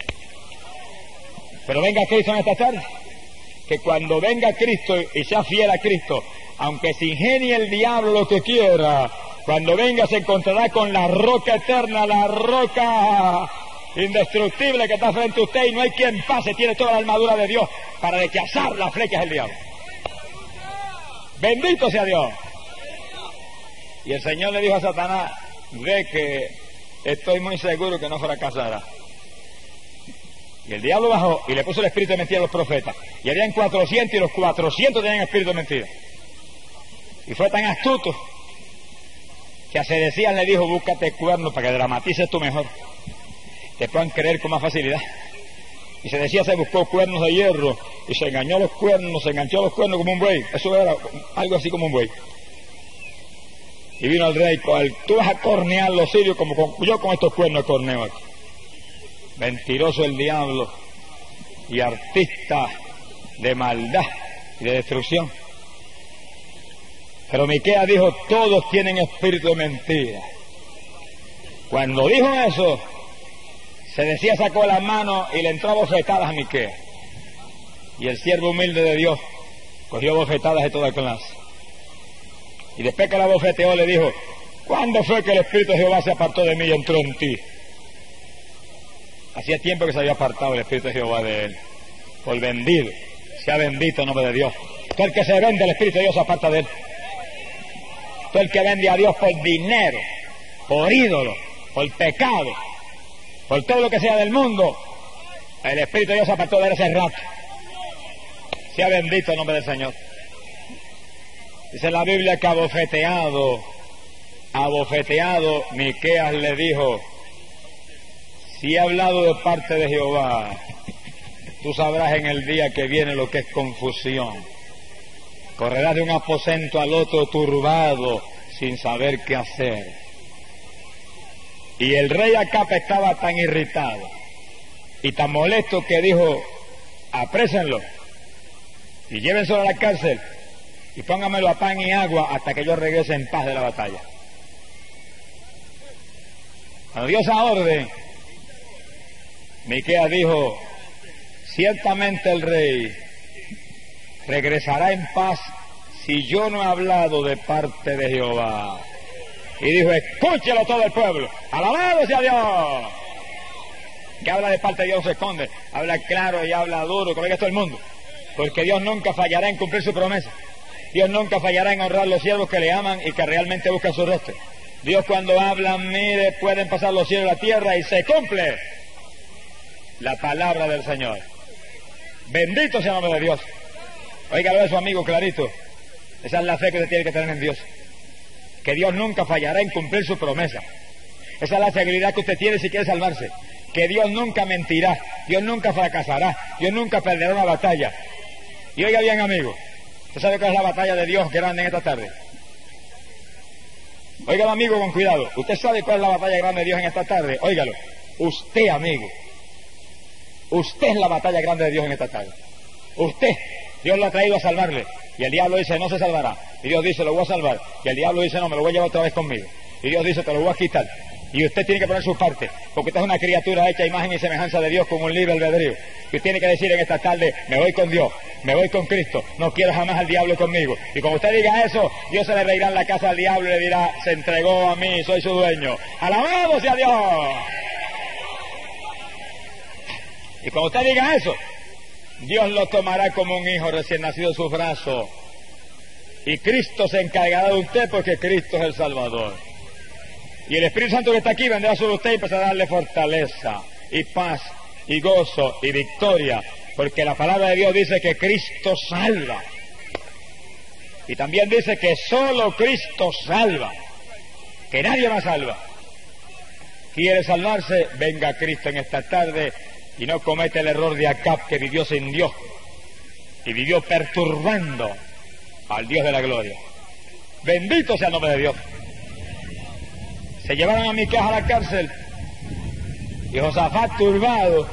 Pero venga Cristo en esta tarde, que cuando venga Cristo y sea fiel a Cristo, aunque se ingenie el diablo lo que quiera, cuando venga se encontrará con la roca eterna, la roca indestructible que está frente a usted y no hay quien pase, tiene toda la armadura de Dios para rechazar las flechas del diablo. Bendito sea Dios. Y el Señor le dijo a Satanás, ve que estoy muy seguro que no fracasará. Y el diablo bajó y le puso el espíritu de mentira a los profetas. Y habían cuatrocientos y los cuatrocientos tenían espíritu de mentira. Y fue tan astuto que a Sedecías le dijo, búscate cuernos para que dramatices tú mejor, te puedan creer con más facilidad. Y Sedecías se buscó cuernos de hierro y se engañó los cuernos, se enganchó los cuernos como un buey. Eso era algo así como un buey. Y vino el rey, tú vas a cornear los sirios como con, yo con estos cuernos corneo aquí. Mentiroso el diablo y artista de maldad y de destrucción. Pero Miqueas dijo, todos tienen espíritu de mentira. Cuando dijo eso, Sedecías sacó la mano y le entró a bofetadas a Miqueas. Y el siervo humilde de Dios cogió bofetadas de toda clase. Y después que la bofeteó le dijo, ¿cuándo fue que el espíritu de Jehová se apartó de mí y entró en ti? Hacía tiempo que se había apartado el espíritu de Jehová de él. Por vendido, sea bendito el nombre de Dios. Todo el que se vende, el espíritu de Dios se aparta de él. Todo el que vende a Dios por dinero, por ídolo, por pecado, por todo lo que sea del mundo, el espíritu de Dios se apartó de él hace rato. Sea bendito el nombre del Señor. Dice la Biblia que abofeteado, abofeteado, Miqueas le dijo, si he hablado de parte de Jehová, tú sabrás en el día que viene lo que es confusión. Correrás de un aposento al otro turbado, sin saber qué hacer. Y el rey Acab estaba tan irritado y tan molesto que dijo, aprésenlo y llévenselo a la cárcel y póngamelo a pan y agua hasta que yo regrese en paz de la batalla. Cuando dio esa orden, Miqueas dijo, ciertamente el rey regresará en paz si yo no he hablado de parte de Jehová. Y dijo, escúchelo todo el pueblo, alabado sea Dios. Que habla de parte de Dios no se esconde, habla claro y habla duro, como que todo el mundo, porque Dios nunca fallará en cumplir su promesa. Dios nunca fallará en honrar los siervos que le aman y que realmente buscan su rostro. Dios cuando habla, mire, pueden pasar los cielos y la tierra y se cumple la palabra del Señor. Bendito sea el nombre de Dios. Óigalo de su amigo clarito. Esa es la fe que usted tiene que tener en Dios. Que Dios nunca fallará en cumplir su promesa. Esa es la seguridad que usted tiene si quiere salvarse. Que Dios nunca mentirá, Dios nunca fracasará, Dios nunca perderá una batalla. Y oiga bien, amigo, ¿usted sabe cuál es la batalla de Dios grande en esta tarde? Óigalo, amigo, con cuidado. ¿Usted sabe cuál es la batalla grande de Dios en esta tarde? Óigalo. Usted, amigo. Usted es la batalla grande de Dios en esta tarde. Usted, Dios lo ha traído a salvarle. Y el diablo dice, no se salvará. Y Dios dice, lo voy a salvar. Y el diablo dice, no, me lo voy a llevar otra vez conmigo. Y Dios dice, te lo voy a quitar. Y usted tiene que poner su parte, porque usted es una criatura hecha a imagen y semejanza de Dios con un libre albedrío. Y usted tiene que decir en esta tarde, me voy con Dios, me voy con Cristo, no quiero jamás al diablo conmigo. Y cuando usted diga eso, Dios se le reirá en la casa al diablo y le dirá, se entregó a mí, soy su dueño. ¡Alabado sea Dios! Y cuando usted diga eso, Dios lo tomará como un hijo recién nacido en sus brazos Y Cristo se encargará de usted porque Cristo es el Salvador. Y el Espíritu Santo que está aquí vendrá sobre usted y empezará a darle fortaleza y paz y gozo y victoria, porque la palabra de Dios dice que Cristo salva. Y también dice que solo Cristo salva, que nadie más salva. ¿Quiere salvarse? Venga a Cristo en esta tarde y no comete el error de Acab, que vivió sin Dios y vivió perturbando al Dios de la gloria. Bendito sea el nombre de Dios. Se llevaron a Miqueas a la cárcel y Josafat, turbado,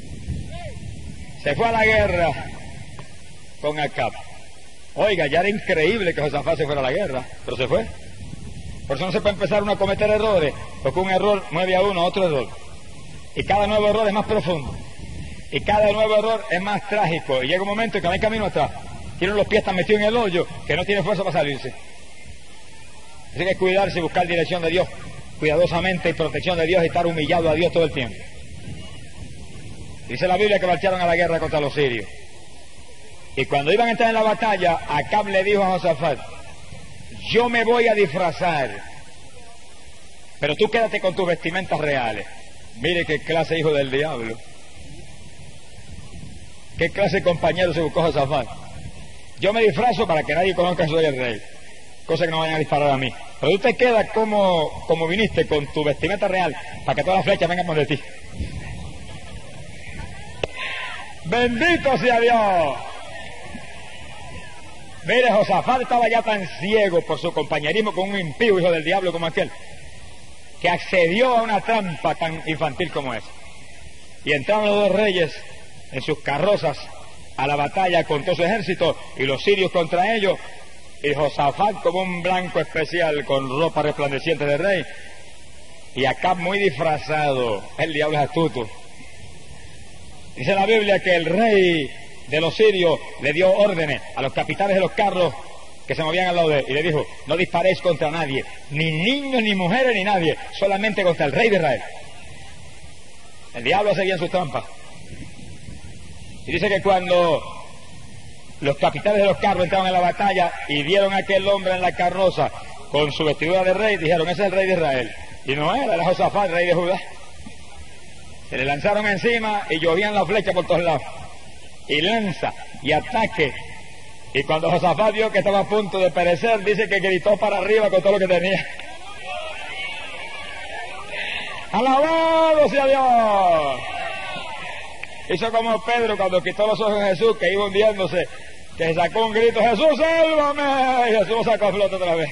se fue a la guerra con Acab. Oiga, ya era increíble que Josafat se fuera a la guerra, pero se fue. Por eso no se puede empezar uno a cometer errores, porque un error mueve a uno a otro error. Y cada nuevo error es más profundo. Y cada nuevo error es más trágico. Y llega un momento en que no hay camino atrás. Tiene los pies están metidos en el hoyo, que no tiene fuerza para salirse. Así que cuidarse y buscar dirección de Dios, cuidadosamente, y protección de Dios, y estar humillado a Dios todo el tiempo. Dice la Biblia que marcharon a la guerra contra los sirios. Y cuando iban a entrar en la batalla, Acab le dijo a Josafat: yo me voy a disfrazar, pero tú quédate con tus vestimentas reales. Mire qué clase de hijo del diablo. Qué clase de compañero se buscó Josafat. Yo me disfrazo para que nadie conozca que soy el rey, cosa que no vayan a disparar a mí. Pero tú te quedas como, como viniste, con tu vestimenta real, para que todas las flechas vengan por de ti. Bendito sea Dios. Mire, Josafat estaba ya tan ciego por su compañerismo con un impío hijo del diablo como aquel, que accedió a una trampa tan infantil como esa. Y entraron los dos reyes en sus carrozas a la batalla con todo su ejército, y los sirios contra ellos, y Josafat como un blanco especial con ropa resplandeciente de rey, y Acab muy disfrazado. El diablo es astuto. Dice la Biblia que el rey de los sirios le dio órdenes a los capitanes de los carros que se movían al lado de él, y le dijo: no disparéis contra nadie, ni niños, ni mujeres, ni nadie, solamente contra el rey de Israel. El diablo seguía en sus trampas. Y dice que cuando los capitanes de los carros entraron en la batalla y vieron a aquel hombre en la carroza con su vestidura de rey, dijeron: ese es el rey de Israel. Y no era, era Josafat, rey de Judá. Se le lanzaron encima y llovían las flechas por todos lados, y lanza y ataque. Y cuando Josafat vio que estaba a punto de perecer, dice que gritó para arriba con todo lo que tenía: ¡alabado sea Dios! Hizo como Pedro cuando quitó los ojos de Jesús, que iba hundiéndose, que sacó un grito: ¡Jesús, sálvame! Y Jesús lo sacó a flote otra vez.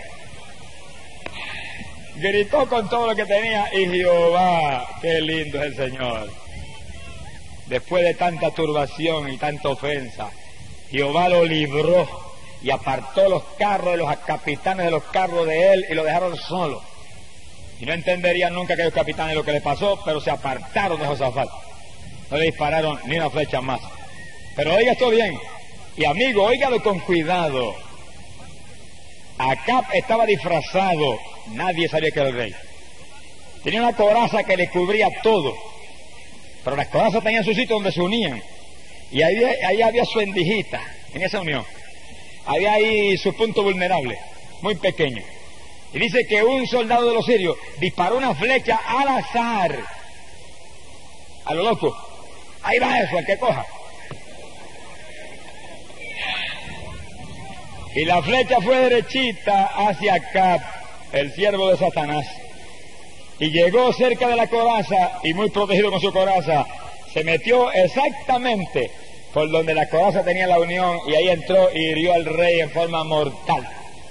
Gritó con todo lo que tenía, y Jehová, qué lindo es el Señor. Después de tanta turbación y tanta ofensa, Jehová lo libró y apartó los carros de los capitanes de los carros de él y lo dejaron solo. Y no entenderían nunca aquellos capitanes lo que les pasó, pero se apartaron de Josafat. No le dispararon ni una flecha más. Pero oiga esto bien, y amigo, óigalo con cuidado. Acab estaba disfrazado, nadie sabía que era el rey. Tenía una coraza que le cubría todo, pero las corazas tenían su sitio donde se unían, y ahí, ahí había su endijita, en esa unión. Había ahí su punto vulnerable, muy pequeño. Y dice que un soldado de los sirios disparó una flecha al azar, a lo loco. Ahí va eso, el que coja. Y la flecha fue derechita hacia Acab, el siervo de Satanás. Y llegó cerca de la coraza, y muy protegido con su coraza, se metió exactamente por donde la coraza tenía la unión, y ahí entró y hirió al rey en forma mortal.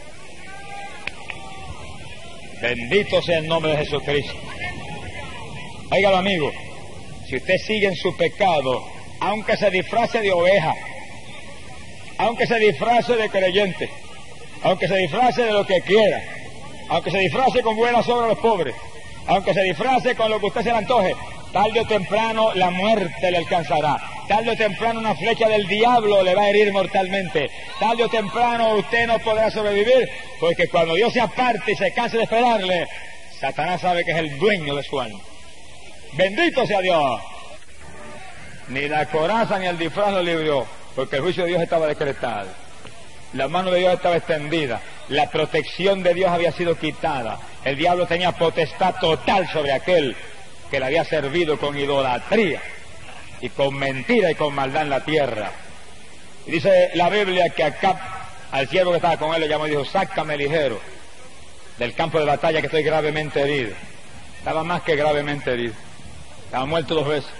Bendito sea el nombre de Jesucristo. Óigalo, amigo, si usted sigue en su pecado, aunque se disfrace de oveja, aunque se disfrace de creyente, aunque se disfrace de lo que quiera, aunque se disfrace con buenas obras a los pobres, aunque se disfrace con lo que usted se le antoje, tarde o temprano la muerte le alcanzará. Tarde o temprano una flecha del diablo le va a herir mortalmente. Tarde o temprano usted no podrá sobrevivir, porque cuando Dios se aparte y se canse de esperarle, Satanás sabe que es el dueño de su alma. Bendito sea Dios. Ni la coraza ni el disfraz lo libró, porque el juicio de Dios estaba decretado. La mano de Dios estaba extendida, la protección de Dios había sido quitada, el diablo tenía potestad total sobre aquel que le había servido con idolatría y con mentira y con maldad en la tierra. Y dice la Biblia que Acab, al siervo que estaba con él, le llamó y dijo: sácame ligero del campo de batalla, que estoy gravemente herido. Estaba más que gravemente herido, estaba muerto dos veces.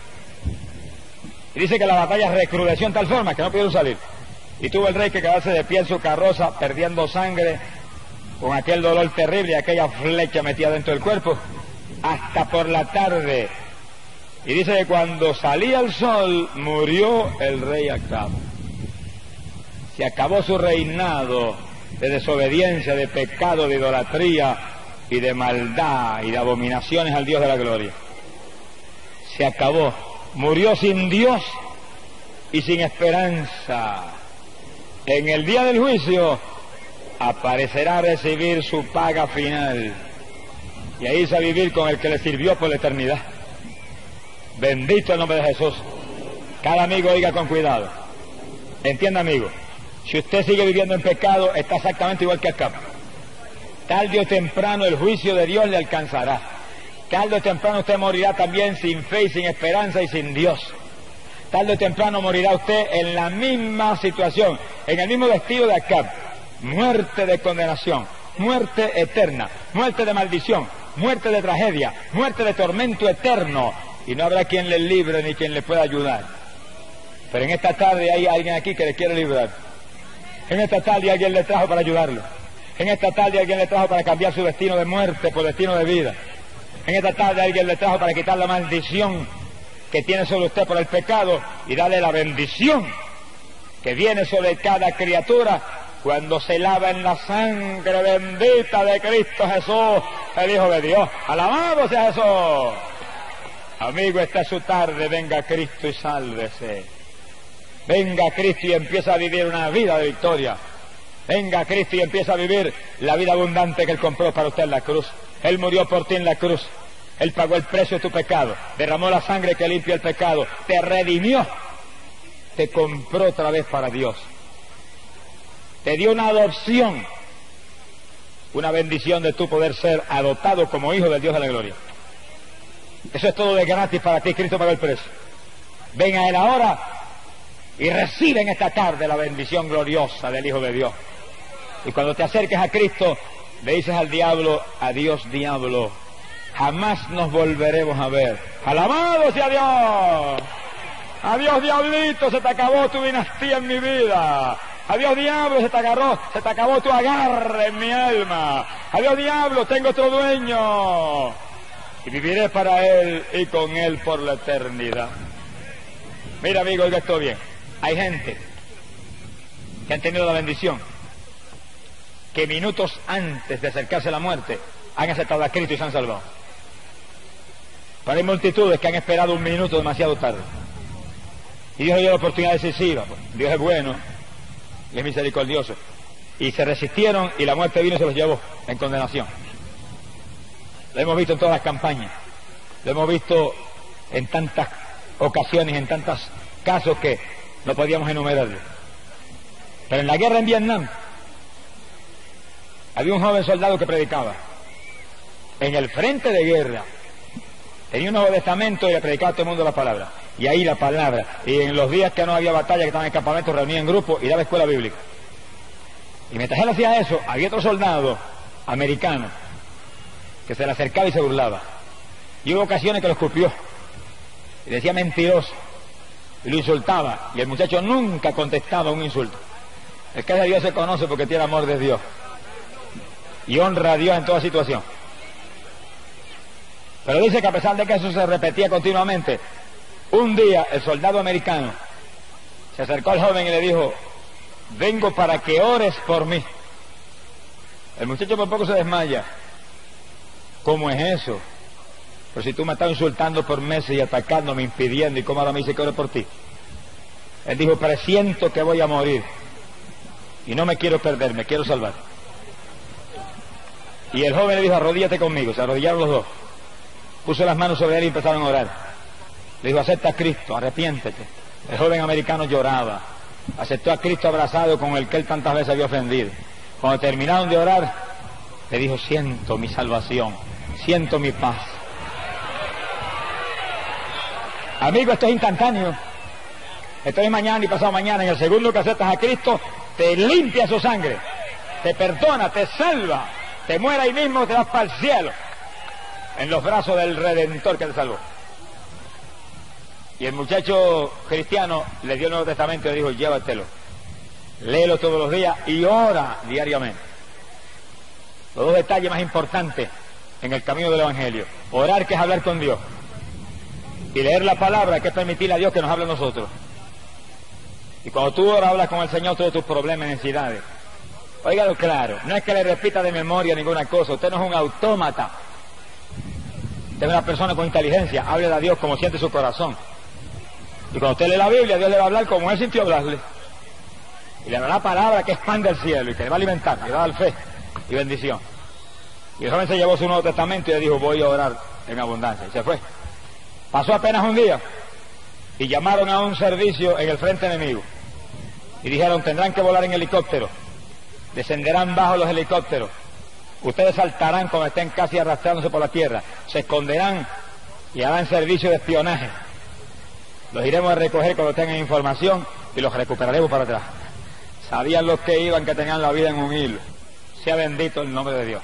Y dice que la batalla recrudeció en tal forma que no pudieron salir. Y tuvo el rey que quedarse de pie en su carroza, perdiendo sangre, con aquel dolor terrible y aquella flecha metida dentro del cuerpo, hasta por la tarde. Y dice que cuando salía el sol, murió el rey Acab. Se acabó su reinado de desobediencia, de pecado, de idolatría y de maldad y de abominaciones al Dios de la gloria. Se acabó. Murió sin Dios y sin esperanza. En el día del juicio aparecerá a recibir su paga final y a irse a vivir con el que le sirvió por la eternidad. Bendito el nombre de Jesús. Cada amigo oiga con cuidado. Entienda, amigo, si usted sigue viviendo en pecado, está exactamente igual que Acab. Tarde o temprano el juicio de Dios le alcanzará. Tarde o temprano usted morirá también sin fe y sin esperanza y sin Dios. Tarde o temprano morirá usted en la misma situación, en el mismo destino de Acab. Muerte de condenación, muerte eterna, muerte de maldición, muerte de tragedia, muerte de tormento eterno. Y no habrá quien le libre ni quien le pueda ayudar. Pero en esta tarde hay alguien aquí que le quiere librar. En esta tarde alguien le trajo para ayudarlo. En esta tarde alguien le trajo para cambiar su destino de muerte por destino de vida. En esta tarde alguien le trajo para quitar la maldición que tiene sobre usted por el pecado y darle la bendición que viene sobre cada criatura cuando se lava en la sangre bendita de Cristo Jesús, el Hijo de Dios. ¡Alabado sea Jesús! Amigo, esta es su tarde. Venga Cristo y sálvese. Venga Cristo y empieza a vivir una vida de victoria. Venga Cristo y empieza a vivir la vida abundante que Él compró para usted en la cruz. Él murió por ti en la cruz. Él pagó el precio de tu pecado. Derramó la sangre que limpia el pecado. Te redimió. Te compró otra vez para Dios. Te dio una adopción. Una bendición de tu poder ser adoptado como hijo del Dios de la gloria. Eso es todo de gratis para ti. Cristo pagó el precio. Ven a Él ahora y recibe en esta tarde la bendición gloriosa del Hijo de Dios. Y cuando te acerques a Cristo, le dices al diablo: adiós diablo, jamás nos volveremos a ver. ¡Alabado sea Dios! Adiós diablito, se te acabó tu dinastía en mi vida. Adiós diablo, se te agarró, se te acabó tu agarre en mi alma. Adiós diablo, tengo otro dueño. Y viviré para Él y con Él por la eternidad. Mira amigo, oiga esto bien. Hay gente que han tenido la bendición que minutos antes de acercarse a la muerte han aceptado a Cristo y se han salvado. Pero hay multitudes que han esperado un minuto demasiado tarde. Y Dios le dio la oportunidad decisiva. Dios es bueno y es misericordioso. Y se resistieron y la muerte vino y se los llevó en condenación. Lo hemos visto en todas las campañas. Lo hemos visto en tantas ocasiones, en tantos casos que no podíamos enumerarlo. Pero en la guerra en Vietnam había un joven soldado que predicaba. En el frente de guerra tenía un Nuevo Testamento y le predicaba a todo el mundo la palabra. Y ahí la palabra. Y en los días que no había batalla, que estaban en el campamento, reunía en grupo y daba escuela bíblica. Y mientras él hacía eso, había otro soldado americano que se le acercaba y se burlaba. Y hubo ocasiones que lo escupió y decía mentiroso y lo insultaba, y el muchacho nunca contestaba un insulto. El que es de Dios se conoce porque tiene amor de Dios y honra a Dios en toda situación. Pero dice que a pesar de que eso se repetía continuamente, un día el soldado americano se acercó al joven y le dijo: vengo para que ores por mí. El muchacho por poco se desmaya. ¿Cómo es eso? Pero si tú me estás insultando por meses y atacándome, impidiendo, y cómo ahora me dice que ore por ti. Él dijo: presiento que voy a morir y no me quiero perder, me quiero salvar. Y el joven le dijo: arrodíllate conmigo. Se arrodillaron los dos. Puso las manos sobre él y empezaron a orar. Le dijo: acepta a Cristo, arrepiéntete. El joven americano lloraba, aceptó a Cristo abrazado con el que él tantas veces había ofendido. Cuando terminaron de orar, le dijo: siento mi salvación, siento mi paz. Amigo, esto es instantáneo. Esto es mañana y pasado mañana. En el segundo que aceptas a Cristo, te limpia su sangre, te perdona, te salva, te muere ahí mismo, te vas para el cielo, en los brazos del Redentor que te salvó. Y el muchacho cristiano le dio el Nuevo Testamento y le dijo: llévatelo, léelo todos los días y ora diariamente. Los dos detalles más importantes en el camino del Evangelio: orar, que es hablar con Dios, y leer la palabra, que es permitirle a Dios que nos hable a nosotros. Y cuando tú oras, hablas con el Señor todos tus problemas y necesidades. Óigalo claro, no es que le repita de memoria ninguna cosa. Usted no es un autómata. Usted es una persona con inteligencia. Háblele a Dios como siente su corazón. Y cuando usted lee la Biblia, Dios le va a hablar como él sintió hablarle. Y le dará la palabra que es pan del cielo y que le va a alimentar, le va a dar fe y bendición. Y el joven se llevó su Nuevo Testamento y le dijo: voy a orar en abundancia. Y se fue. Pasó apenas un día y llamaron a un servicio en el frente enemigo y dijeron: tendrán que volar en helicóptero, descenderán bajo los helicópteros, ustedes saltarán cuando estén casi arrastrándose por la tierra, se esconderán y harán servicio de espionaje. Los iremos a recoger cuando tengan información y los recuperaremos para atrás. Sabían los que iban que tenían la vida en un hilo. Sea bendito el nombre de Dios.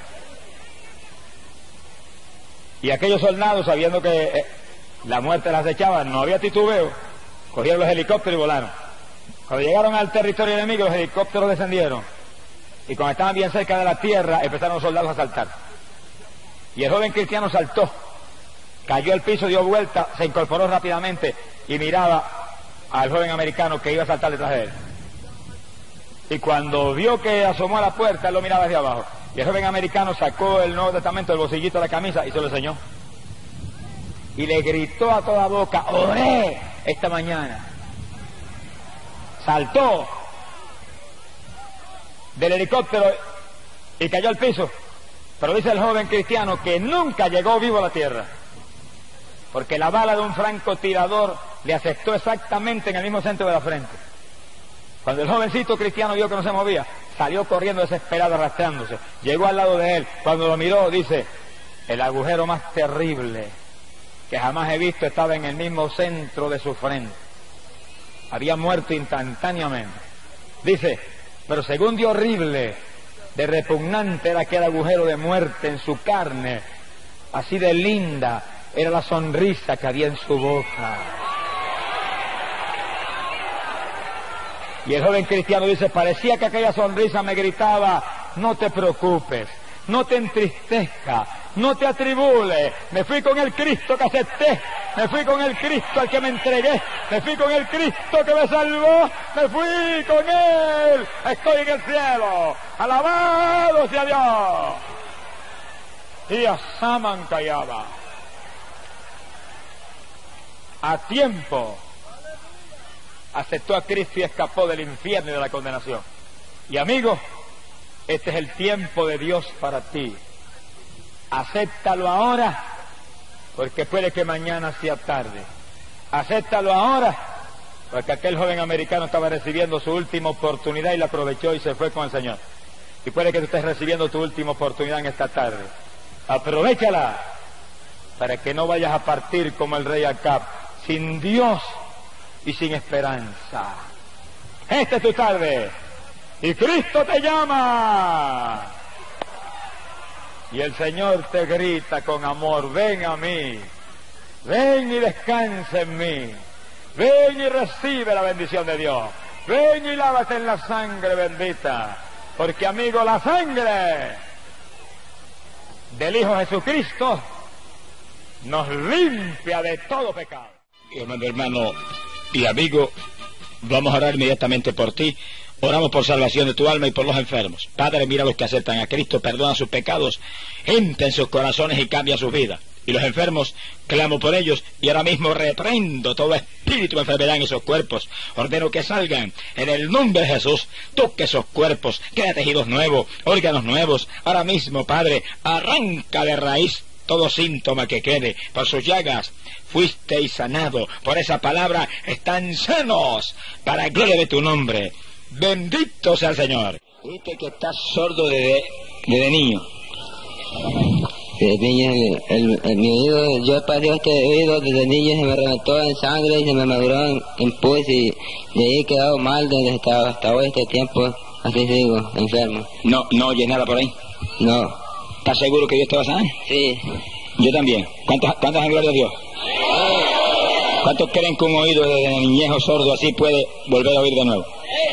Y aquellos soldados, sabiendo que eh, la muerte las echaba, no había titubeo, cogieron los helicópteros y volaron. Cuando llegaron al territorio enemigo, los helicópteros descendieron, y cuando estaban bien cerca de la tierra, empezaron los soldados a saltar. Y el joven cristiano saltó, cayó al piso, dio vuelta, se incorporó rápidamente y miraba al joven americano que iba a saltar detrás de él. Y cuando vio que asomó a la puerta, él lo miraba desde abajo. Y el joven americano sacó el Nuevo Testamento del bolsillito de la camisa y se lo enseñó. Y le gritó a toda boca: oré esta mañana. Saltó del helicóptero y cayó al piso. Pero dice el joven cristiano que nunca llegó vivo a la tierra, porque la bala de un francotirador le afectó exactamente en el mismo centro de la frente. Cuando el jovencito cristiano vio que no se movía, salió corriendo desesperado, arrastrándose. Llegó al lado de él. Cuando lo miró, dice: el agujero más terrible que jamás he visto estaba en el mismo centro de su frente. Había muerto instantáneamente. Dice: pero según de horrible, de repugnante era aquel agujero de muerte en su carne, así de linda era la sonrisa que había en su boca. Y el joven cristiano dice: parecía que aquella sonrisa me gritaba: no te preocupes, no te entristezca, no te atribules, me fui con el Cristo que acepté, me fui con el Cristo al que me entregué, me fui con el Cristo que me salvó, me fui con Él, estoy en el cielo, alabado sea Dios. Y a Saman callaba. A tiempo aceptó a Cristo y escapó del infierno y de la condenación. Y amigo, este es el tiempo de Dios para ti. Acéptalo ahora, porque puede que mañana sea tarde. Acéptalo ahora, porque aquel joven americano estaba recibiendo su última oportunidad y la aprovechó y se fue con el Señor. Y puede que tú estés recibiendo tu última oportunidad en esta tarde. Aprovéchala, para que no vayas a partir como el rey Acab, sin Dios y sin esperanza. Esta es tu tarde y Cristo te llama y el Señor te grita con amor: ven a mí, ven y descansa en mí, ven y recibe la bendición de Dios, ven y lávate en la sangre bendita, porque amigo, la sangre del Hijo Jesucristo nos limpia de todo pecado. Hermano, hermano y amigo, vamos a orar inmediatamente por ti. Oramos por salvación de tu alma y por los enfermos. Padre, mira a los que aceptan a Cristo, perdona sus pecados, entra en sus corazones y cambia sus vidas. Y los enfermos, clamo por ellos y ahora mismo reprendo todo espíritu de enfermedad en esos cuerpos. Ordeno que salgan en el nombre de Jesús. Toque esos cuerpos, crea tejidos nuevos, órganos nuevos. Ahora mismo, Padre, arranca de raíz todo síntoma que quede. Por sus llagas fuisteis sanado. Por esa palabra están sanos, para gloria de tu nombre. Bendito sea el Señor. Viste que estás sordo desde, desde niño. Desde niño, el, el, el, mi oído, yo padrí este oído desde niño, se me reventó en sangre y se me maduró en, en pus, y de ahí he quedado mal desde hasta, hasta hoy, este tiempo, así sigo, enfermo. No, no oyes nada por ahí. No. ¿Estás seguro que Dios te va a sanar? Sí. Yo también. ¿Cuántos, cuántos en gloria a Dios? ¿Cuántos creen que un oído desde niñejo sordo así puede volver a oír de nuevo?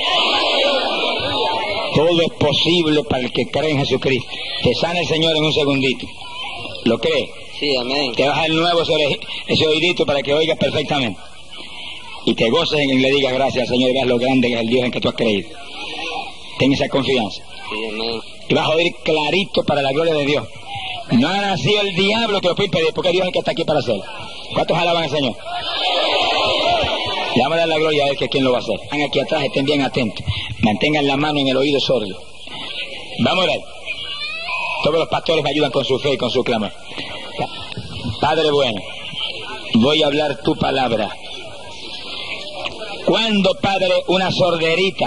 Todo es posible para el que cree en Jesucristo. Te sana el Señor en un segundito. ¿Lo crees? Sí, amén. Te baja el nuevo ese, ese oídito para que oigas perfectamente. Y te goces en y le digas gracias al Señor y veas lo grande que es el Dios en que tú has creído. Ten esa confianza. Sí, amén. Y vas a oír clarito para la gloria de Dios. No ha nacido el diablo que lo puede impedir, porque Dios es el que está aquí para hacerlo. ¿Cuántos alaban al Señor? Le vamos a dar la gloria a Él, que es quien lo va a hacer. Están aquí atrás, estén bien atentos. Mantengan la mano en el oído sordo. Vamos a ver. Todos los pastores me ayudan con su fe y con su clamor. Padre bueno, voy a hablar tu palabra. ¿Cuándo, Padre, una sorderita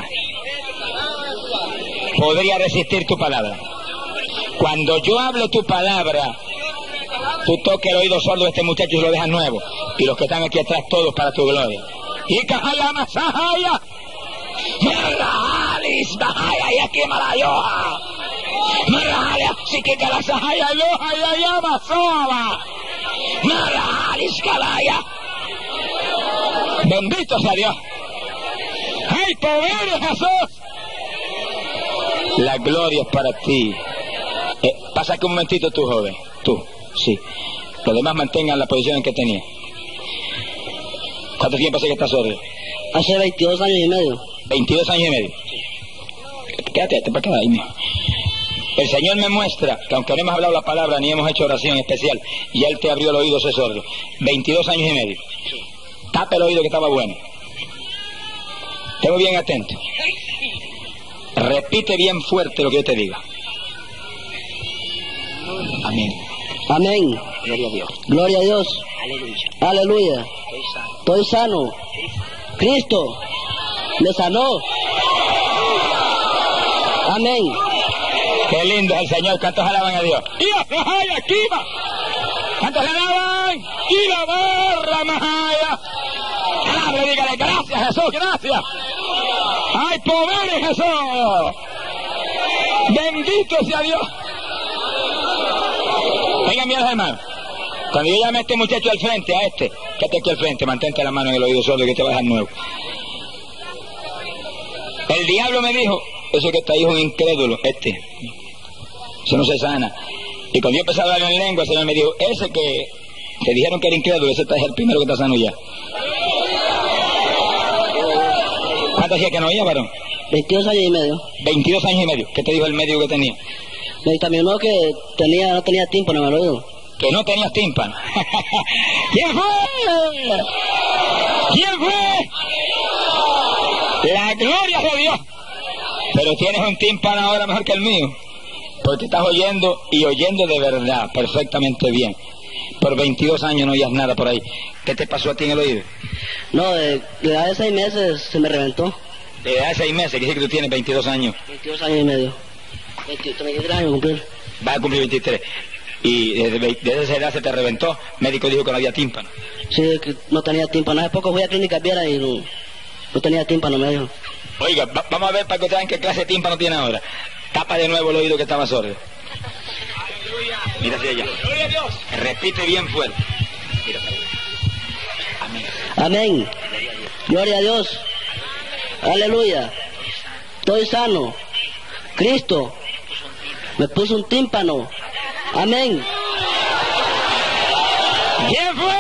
podría resistir tu palabra? Cuando yo hablo tu palabra, tú toques el oído sordo de este muchacho y lo dejas nuevo. Y los que están aquí atrás, todos para tu gloria. Y cajala masahaya. Marahalis bahaya y aquí marayoja. Marahalia, si que la sahaya loja y llama soba. Marahalis calaya. Bendito sea Dios. ¡Hay poder en Jesús! La gloria es para ti. Eh, pasa aquí un momentito tú, joven. Tú, sí. Los demás mantengan la posición en que tenía. ¿Cuánto tiempo hace que estás sordo? Hace veintidós años y medio. veintidós años y medio. Quédate, te para acá, ahí mío. El Señor me muestra que aunque no hemos hablado la palabra ni hemos hecho oración especial, y Él te abrió el oído ese sordo. veintidós años y medio. Tapa el oído que estaba bueno. Tengo bien atento. Repite bien fuerte lo que yo te diga. Amén. Amén. Gloria a Dios. Gloria a Dios. Aleluya. Aleluya. Estoy sano. Cristo me sanó. Amén. Qué lindo es el Señor. ¿Cuántos alaban a Dios? ¿Cuántos le alaban? Y la barra majaya. Abre, dígale gracias Jesús, gracias. Hay poder en Jesús. Bendito sea Dios. Vengan bien, hermanos. Cuando yo llame a este muchacho al frente, a este, que esté aquí al frente, mantente la mano en el oído sordo que te va a dejar nuevo. El diablo me dijo, ese que está ahí es un incrédulo, este. Eso no se sana. Y cuando yo empecé a hablar en lengua, el Señor me dijo, ese que te dijeron que era incrédulo, ese es el primero que está sano ya. ¿Cuánto hacía que no oía, varón? veintidós años y medio. veintidós años y medio. ¿Qué te dijo el médico que tenía? Me dictaminó que tenía, no tenía tímpano en el oído. Que no tenías tímpano. ¿Quién fue? ¿Quién fue? La gloria de Dios. Pero tienes un tímpano ahora mejor que el mío. Porque estás oyendo y oyendo de verdad, perfectamente bien. Por veintidós años no oías nada por ahí. ¿Qué te pasó a ti en el oído? No, de, de edad de seis meses se me reventó. De edad de seis meses, que dice que tú tienes veintidós años. veintidós años y medio. veintitrés años cumplir. Va a cumplir veintitrés. Y desde, desde esa edad se te reventó. El médico dijo que no había tímpano. Sí, que no tenía tímpano. Hace poco fui a Clínica Viera y no, no tenía tímpano, me dijo. Oiga, va, vamos a ver para que ustedes vean qué clase de tímpano tiene ahora. Tapa de nuevo el oído que estaba sordo. Mira hacia allá. Repite bien fuerte. Mira para allá. Amén. Amén. Gloria a Dios. Aleluya. Estoy sano. Cristo me puso un tímpano. Amén. ¿Quién fue?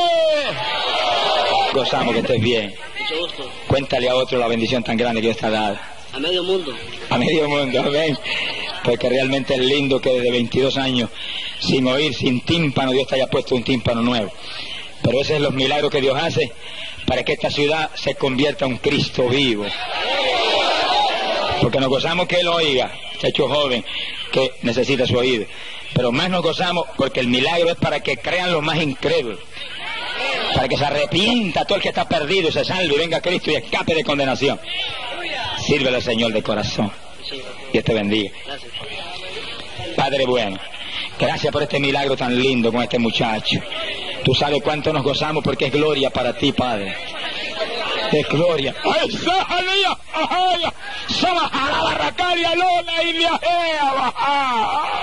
Gozamos que estés bien. Mucho gusto. Cuéntale a otro la bendición tan grande que Dios te ha dado. A medio mundo. A medio mundo, amén. Porque realmente es lindo que desde veintidós años, sin oír, sin tímpano, Dios te haya puesto un tímpano nuevo. Pero esos son los milagros que Dios hace para que esta ciudad se convierta en un Cristo vivo. Porque nos gozamos que Él oiga muchacho joven que necesita su oído. Pero más nos gozamos porque el milagro es para que crean los más incrédulos, para que se arrepienta todo el que está perdido y se salve y venga a Cristo y escape de condenación. Sírvele al Señor de corazón. Dios te bendiga. Padre bueno, gracias por este milagro tan lindo con este muchacho. Tú sabes cuánto nos gozamos porque es gloria para ti, Padre. Es gloria. ¡Ay, sájalía! ¡Ay! ¡Sabaja la barracaria, lona y viajea! ¡Baja!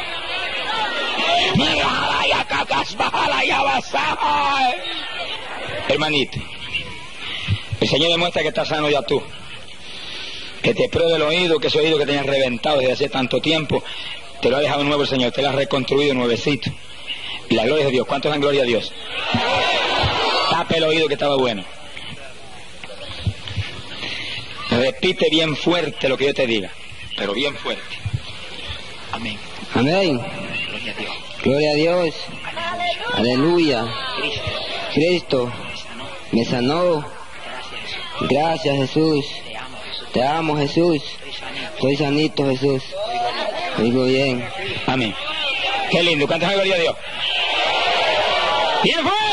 ¡Mira, ya cacas, bájala, ya baja! Hermanito, el Señor demuestra que estás sano ya tú. Que te pruebe el oído, que ese oído que tenías reventado desde hace tanto tiempo, te lo ha dejado nuevo el Señor, te lo ha reconstruido nuevecito. Y la gloria de Dios. ¿Cuántos dan gloria a Dios? Tape el oído que estaba bueno. Repite bien fuerte lo que yo te diga, pero bien fuerte. Amén. Amén. Gloria a Dios. Gloria a Dios. Aleluya. Cristo me sanó. Gracias, Jesús. Te amo, Jesús. Estoy sanito, Jesús. Oigo bien. Amén. Qué lindo. ¿Cuántos dan gloria a Dios? Bien fuerte.